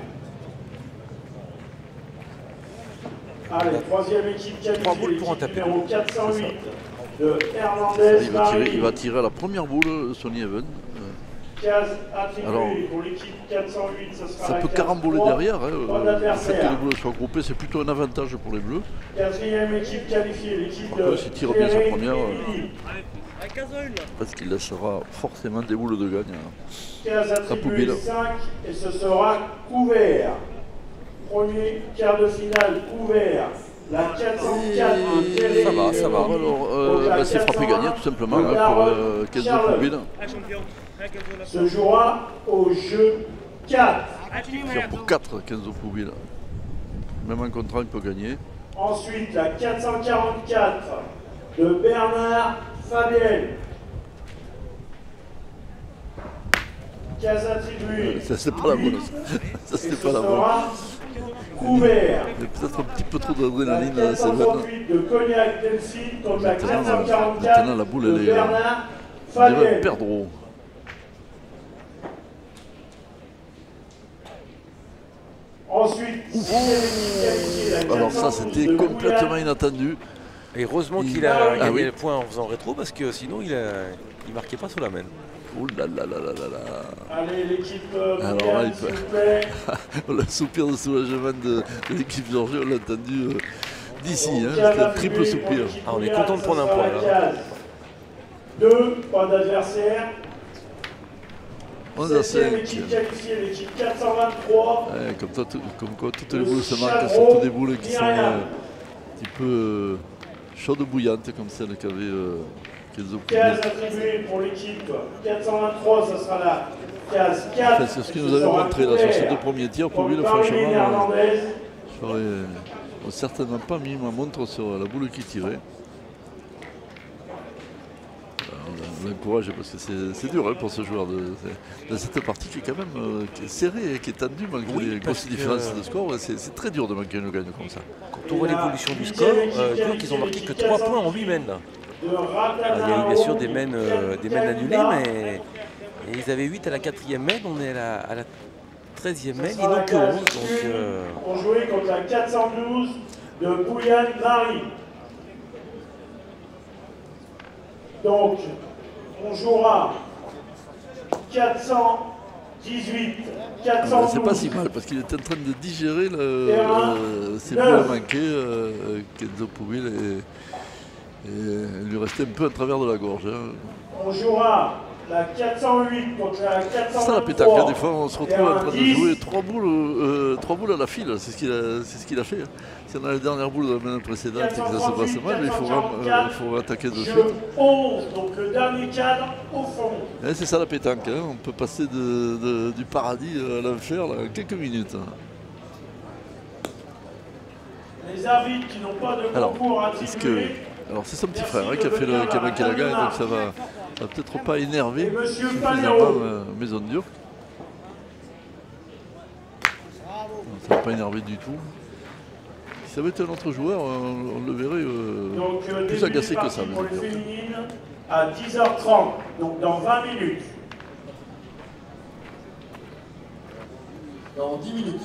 Allez, troisième équipe qualifiée, l'équipe numéro quatre cent huit de Hernandez. Il va, tirer, il va tirer à la première boule, Sonny Even. Case attribuée pour l'équipe quatre cent huit, ce sera ça peut caramboler derrière. Hein, le fait que les boules soient groupées, c'est plutôt un avantage pour les bleus. Quatrième équipe qualifiée, l'équipe de s'il tire bien sa première, parce qu'il laissera forcément des boules de gagne. Case attribuée cinq et ce sera couvert. Premier quart de finale ouvert. La quatre cent quatre. Et... Ça va, ça va. Alors, euh, bah, c'est frappé gagné tout simplement hein, pour euh, Kenzo Poubil. Se jouera au jeu quatre. Pour quatre, Kenzo Poubil. Même en contrat, il peut gagner. Ensuite, la quatre cent quarante-quatre de Bernard Fabienne. Case attribuée. Ça, c'est pas la bonne. Ça, c'est pas la bonne. Couvert. Il y a peut-être un petit peu trop d'adrénaline à cette veine. de Cognac Delphine contre la quatre cent quarante-quatre maintenant, la boule, elle est, Bernard on dirait un perdreau. Ensuite, Ouh. Alors ça, c'était complètement inattendu. Et heureusement qu'il a ah, gagné oui. le point en faisant rétro, parce que sinon, il ne marquait pas sur la main. Oh là là là là là là. Allez, l'équipe euh, Alors là, il peut... le soupir de soulagement de, de l'équipe Georgie, on l'a entendu euh, d'ici. Hein, c'était un triple soupir. Ah, on est content de prendre un point là. Deux points d'adversaire. onze à cinq. L'équipe qualifiée, l'équipe quatre cent vingt-trois. Ouais, comme, toi, tout, comme quoi, toutes les boules se marquent, surtout des boules qui sont euh, un petit peu, euh, chaude bouillante comme celle qu'avait euh, Kenzo Case attribuée pour l'équipe quatre cent vingt-trois, ça sera la case quatre. Enfin, c'est ce qu'il nous avait montré là sur ces deux premiers tirs. Pour lui, le franchement, euh, j'aurais certainement pas mis ma montre sur la boule qui tirait. On l'encourage parce que c'est dur hein, pour ce joueur de, de cette partie qui est quand même euh, qui est serrée et qui est tendue malgré oui, les grosses différences de score. C'est très dur de manquer une gagne comme ça. Quand on voit l'évolution du score, euh, donc ils ont marqué que trois points en huit mènes. Alors, il y a eu bien sûr des mènes, euh, des mènes annulées, mais et ils avaient huit à la quatrième mène, on est à la, à la treizième mène, ils n'ont que onze. Donc, euh... On jouait contre la quatre cent douze de Bouyan Nari. Donc, on jouera quatre cent dix-huit, quatre cent douze. C'est pas si mal parce qu'il est en train de digérer le, euh, ses boules à manquer, euh, Kenzo Pubil, et, et il lui restait un peu à travers de la gorge. Hein. On jouera la quatre cent huit contre la quatre cent vingt-trois. C'est ça la pétanque, hein. Des fois on se retrouve en train de jouer trois boules, euh, trois boules à la file, c'est ce qu'il a, ce qu'il a fait. Hein. Si on a la dernière boule de la main précédente et que ça se passe mal, il faut, euh, il faut attaquer de suite. onze, donc le dernier cadre au fond. C'est ça la pétanque, hein. On peut passer de, de, du paradis à l'enfer en quelques minutes. Hein. Les arbitres qui n'ont pas de concours attribués. Alors c'est son petit frère hein, qui, a fait le, qui a manqué la gagne, donc ça va, va peut-être pas énerver suffisamment euh, Maison Dure. Ça va pas énerver du tout. Si ça avait été un autre joueur, on, on le verrait euh, donc, euh, plus agacé que ça. Pour les féminines à dix heures trente, donc dans vingt minutes. Dans dix minutes.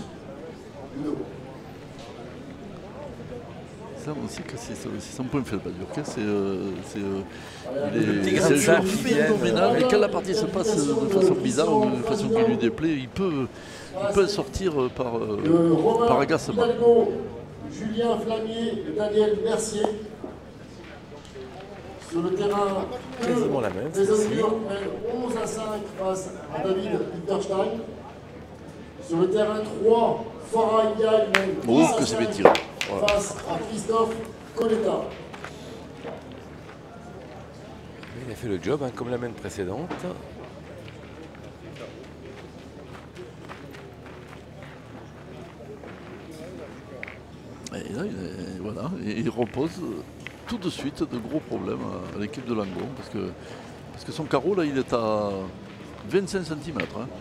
Ça aussi que c'est son point faible, Badurka, c'est euh, euh, il est un joueur phénoménal. Et quand la partie se passe de façon bizarre ou de façon qui lui déplaît, il peut, il peut sortir par, euh, par agacement. Julien Flamier et Daniel Mercier. Sur le terrain, quasiment la même. Les Osmures mènent onze à cinq face à David Winterstein. Sur le terrain trois, Farah Ndiaye mène oh, que c'est bien tiré. Voilà. Face à Christophe Coletta. Il a fait le job hein, comme la main précédente. Et là, il, voilà, et il repose tout de suite de gros problèmes à l'équipe de Langon parce que, parce que son carreau là il est à vingt-cinq centimètres. Hein.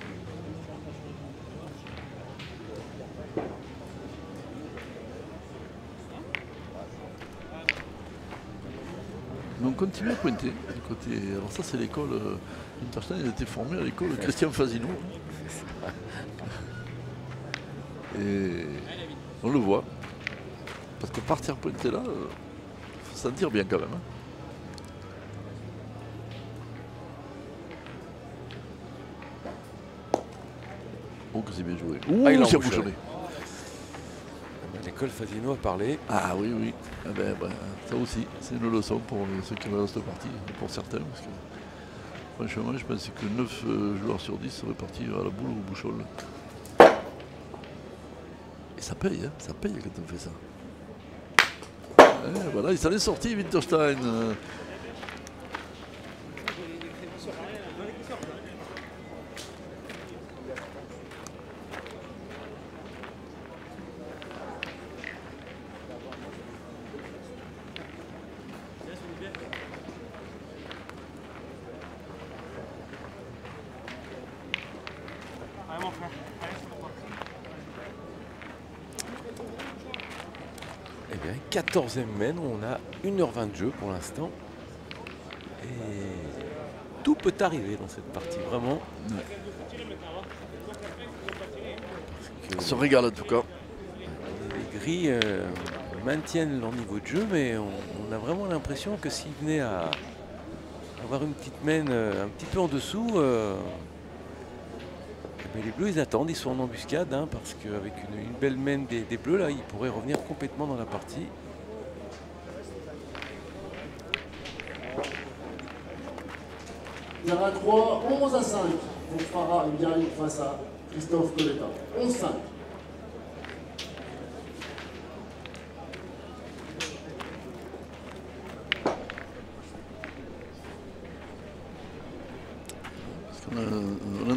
Mais on continue à pointer du côté. Alors ça c'est l'école. Euh, Winterstein il a été formé à l'école Christian Fasino. Et on le voit. Parce que partir pointer là, il euh, faut s'en dire bien quand même. Hein. Oh que c'est bien joué. Ouh, ah, il s'est embouchonné. L'école Fasino a parlé. Ah oui, oui. Ah ben, ben, ça aussi, c'est une leçon pour ceux qui restent cette partie, pour certains. Parce que, franchement, je pensais que neuf euh, joueurs sur dix seraient partis à la boule ou au bouchol. Et ça paye, hein, ça paye quand on fait ça. Et voilà, il s'en est sorti, Winterstein. Eh bien, quatorzième mène, on a une heure vingt de jeu pour l'instant. Et tout peut arriver dans cette partie, vraiment. On se régale en tout cas. Les grilles euh, maintiennent leur niveau de jeu, mais on, on a vraiment l'impression que s'ils venaient à avoir une petite mène euh, un petit peu en dessous, euh, mais les Bleus ils attendent, ils sont en embuscade hein, parce qu'avec une, une belle mène des, des Bleus là, ils pourraient revenir complètement dans la partie. Terrain trois, onze à cinq pour Farah Ndiaye face à Christophe Coletta. onze cinq.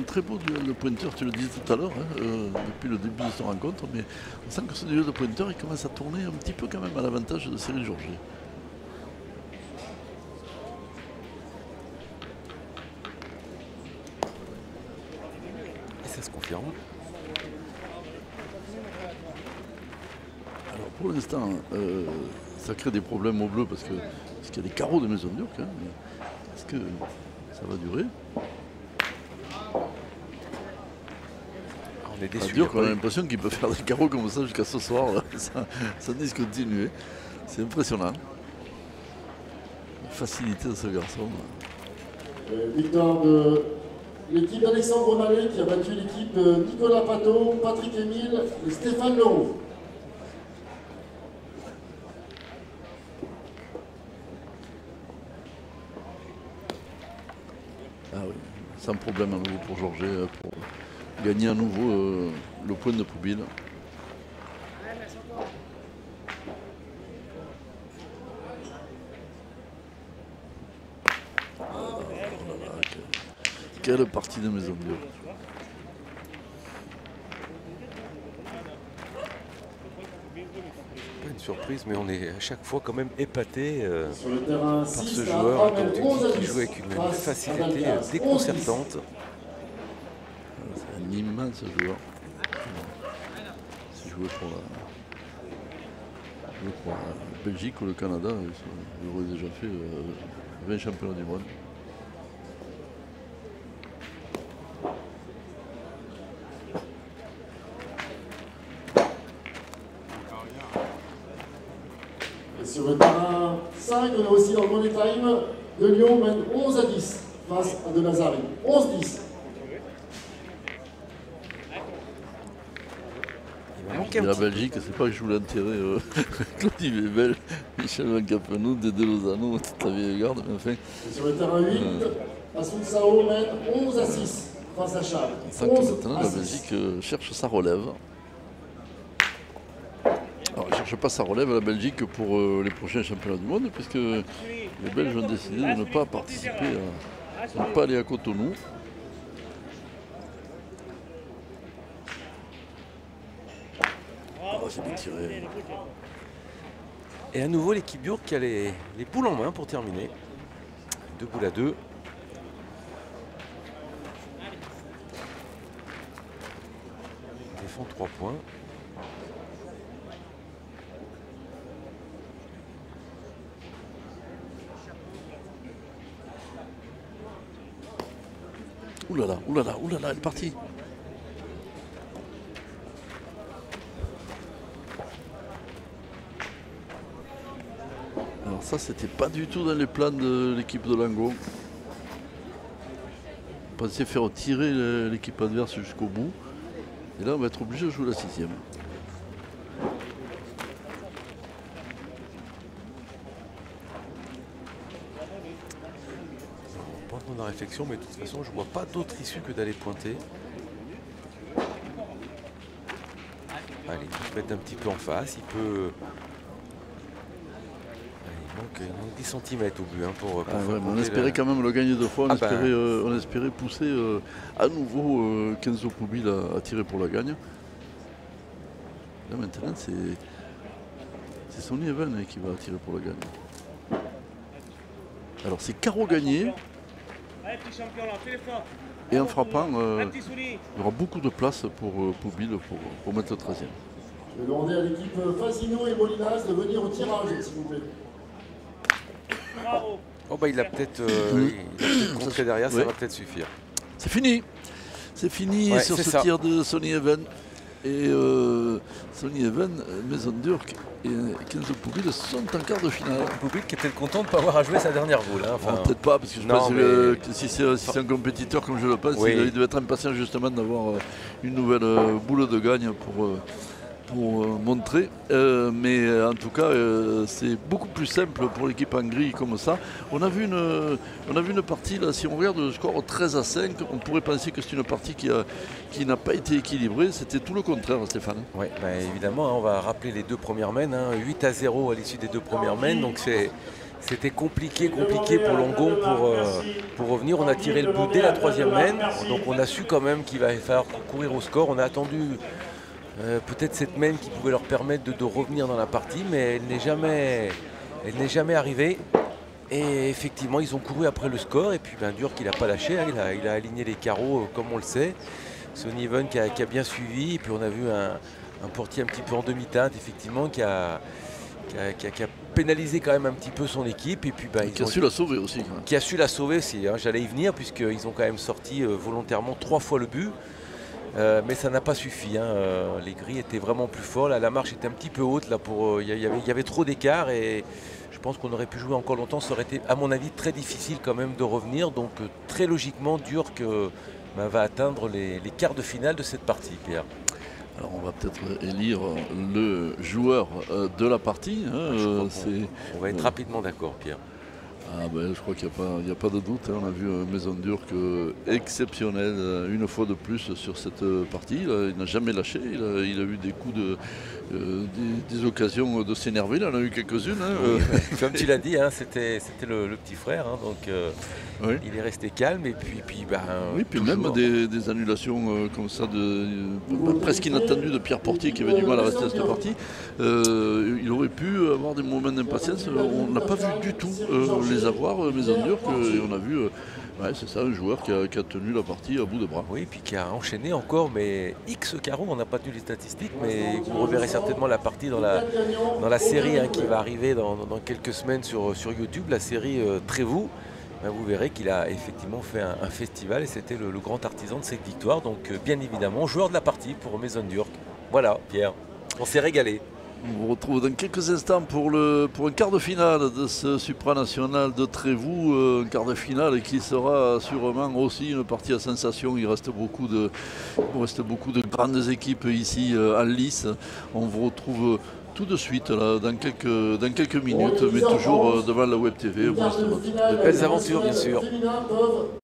très beau duel de pointeurs, tu le disais tout à l'heure, hein, euh, depuis le début de cette rencontre, mais on sent que ce duel de pointeurs, il commence à tourner un petit peu quand même à l'avantage de Cyril Georget. Et ça se confirme. Alors pour l'instant, euh, ça crée des problèmes au bleu parce que parce qu'il y a des carreaux de Maisonneuve quand même. Est-ce que ça va durer? On est déçus. Dur, on a l'impression qu'il peut faire des carreaux comme ça jusqu'à ce soir. Là. Ça, ça discontinue. C'est impressionnant. La facilité de ce garçon. Euh, victoire de l'équipe d'Alexandre Mallet qui a battu l'équipe de Nicolas Pateau, Patrick Émile et Stéphane Leroux. Ah oui, sans problème à nouveau pour Georget pour gagner à nouveau euh, le point de Poubile. Oh là là, quelle, quelle partie de Maisonneuve. Pas une surprise, mais on est à chaque fois quand même épaté euh, Sur le terrain, par six ce à joueur Ramel, qui, onze à qui dix, joue avec une face à facilité Dalcaz, déconcertante. C'est un immense joueur. C'est joué pour la, joué pour la Belgique ou le Canada. Il aurait déjà fait euh, vingt championnats du monde. Et sur le terrain cinq, on est aussi dans le Money Time. De Lyon mène onze à dix face à De Nazari. onze à dix. Et la Belgique, c'est pas que je voulais enterrer euh, Claudie Webel, Michel Van Cappenou, Dédé Lozano, toute la vieille garde, mais enfin. Et sur le terrain huit, euh... Asunsao mène onze à six face à Charles. On sent que maintenant la Belgique euh, cherche sa relève. Alors, elle ne cherche pas sa relève, la Belgique, pour euh, les prochains championnats du monde, puisque les Belges ont décidé de ne pas participer, à, de ne pas aller à Cotonou. Oh, c'est bien tiré. Et à nouveau l'équipe Bure qui a les, les poules en main pour terminer. Deux boules à deux. Ils défend trois points. Ouh là là, ouh là là, ouh là là, elle est partie. Alors ça, c'était pas du tout dans les plans de l'équipe de Langon. On pensait faire tirer l'équipe adverse jusqu'au bout. Et là, on va être obligé de jouer la sixième. On va pas prendre la réflexion, mais de toute façon, je vois pas d'autre issue que d'aller pointer. Allez, il peut mettre un petit peu en face, il peut... Donc, il manque dix centimètres au but hein, pour, pour ah ouais, on espérait la... quand même le gagner deux fois, on, ah espérait, ben... euh, on espérait pousser euh, à nouveau euh, Kenzo Poubile à, à tirer pour la gagne. Là maintenant c'est c'est Sonny Even hein, qui va tirer pour la gagne. Alors c'est carreau gagné. Et en frappant, euh, il y aura beaucoup de place pour euh, Poubile pour, pour mettre le treizième. Je vais demander à l'équipe Fasino et Molinas de venir au tirage, s'il vous plaît. Oh bah il a peut-être euh, peut contré derrière, ça ouais. va peut-être suffire. C'est fini. C'est fini ouais, sur ce ça. tir de Sonny Even. Et euh, Sonny Even, Maisonneuve et Kenzo Poubile sont en quart de finale. Poubile qui était content de ne pas avoir à jouer sa dernière boule. Hein, enfin... Peut-être pas, parce que je non, pense mais... que si c'est si un compétiteur comme je le pense, oui. il devait être impatient justement d'avoir une nouvelle boule de gagne pour... Euh, pour euh, montrer, euh, mais euh, en tout cas euh, c'est beaucoup plus simple pour l'équipe en gris comme ça. On a vu une, euh, on a vu une partie là, si on regarde le score treize à cinq, on pourrait penser que c'est une partie qui, a, qui n'a pas été équilibrée, c'était tout le contraire Stéphane. Oui, bah, évidemment, hein, on va rappeler les deux premières mains, hein, huit à zéro à l'issue des deux premières mains, donc c'est C'était compliqué, compliqué pour Longon pour, euh, pour revenir. On a tiré le bout dès la troisième main, donc on a su quand même qu'il va falloir courir au score. On a attendu euh, peut-être cette main qui pouvait leur permettre de, de revenir dans la partie, mais elle n'est jamais, elle n'est jamais arrivée. Et effectivement, ils ont couru après le score, et puis ben, Durk il n'a pas lâché, hein, il, a, il a aligné les carreaux euh, comme on le sait. Sonny Even qui a, qui a bien suivi, et puis on a vu un, un portier un petit peu en demi-teinte, effectivement, qui a, qui, a, qui, a, qui a pénalisé quand même un petit peu son équipe. Et puis, ben, qui a su la sauver aussi. Quand même. Qui a su la sauver aussi, hein, j'allais y venir, puisqu'ils ont quand même sorti euh, volontairement trois fois le but. Euh, mais ça n'a pas suffi, hein. euh, les grilles étaient vraiment plus forts, là, la marche était un petit peu haute, il euh, y, y, y avait trop d'écart et je pense qu'on aurait pu jouer encore longtemps, ça aurait été à mon avis très difficile quand même de revenir, donc euh, très logiquement Durk euh, bah, va atteindre les, les quarts de finale de cette partie, Pierre. Alors on va peut-être élire le joueur euh, de la partie. Hein, euh, on, on va être euh, rapidement d'accord, Pierre. Ah ben, je crois qu'il n'y a, a pas de doute, hein. On a vu euh, Maison Durk euh, exceptionnel euh, une fois de plus sur cette euh, partie. Il n'a jamais lâché, il a, il a eu des coups de euh, des, des occasions de s'énerver, il en a eu quelques-unes. Hein, oui, euh. Comme tu l'as dit, hein, c'était le, le petit frère, hein, donc euh, oui. Il est resté calme et puis, puis ben, oui, puis même des, des annulations euh, comme ça de euh, presque inattendues de Pierre Portier qui avait du mal à rester à cette partie. Euh, il aurait pu avoir des moments d'impatience, on n'a pas vu du tout euh, les avoir, Maison Durk, et on a vu, euh, ouais, c'est ça, un joueur qui a, qui a tenu la partie à bout de bras. Oui, puis qui a enchaîné encore, mais X carreaux, on n'a pas tenu les statistiques, mais vous reverrez certainement la partie dans la, dans la série hein, qui va arriver dans, dans quelques semaines sur, sur YouTube, la série euh, Trévoux. Ben, vous verrez qu'il a effectivement fait un, un festival et c'était le, le grand artisan de cette victoire. Donc euh, bien évidemment, joueur de la partie pour Maison Durk. Voilà, Pierre, on s'est régalé. On vous retrouve dans quelques instants pour, le, pour un quart de finale de ce supranational de Trévoux, euh, un quart de finale qui sera sûrement aussi une partie à sensation. Il reste beaucoup de, il reste beaucoup de grandes équipes ici euh, en lice. On vous retrouve tout de suite là, dans, quelques, dans quelques minutes, mais toujours euh, devant la Web T V. De belles aventures bien sûr.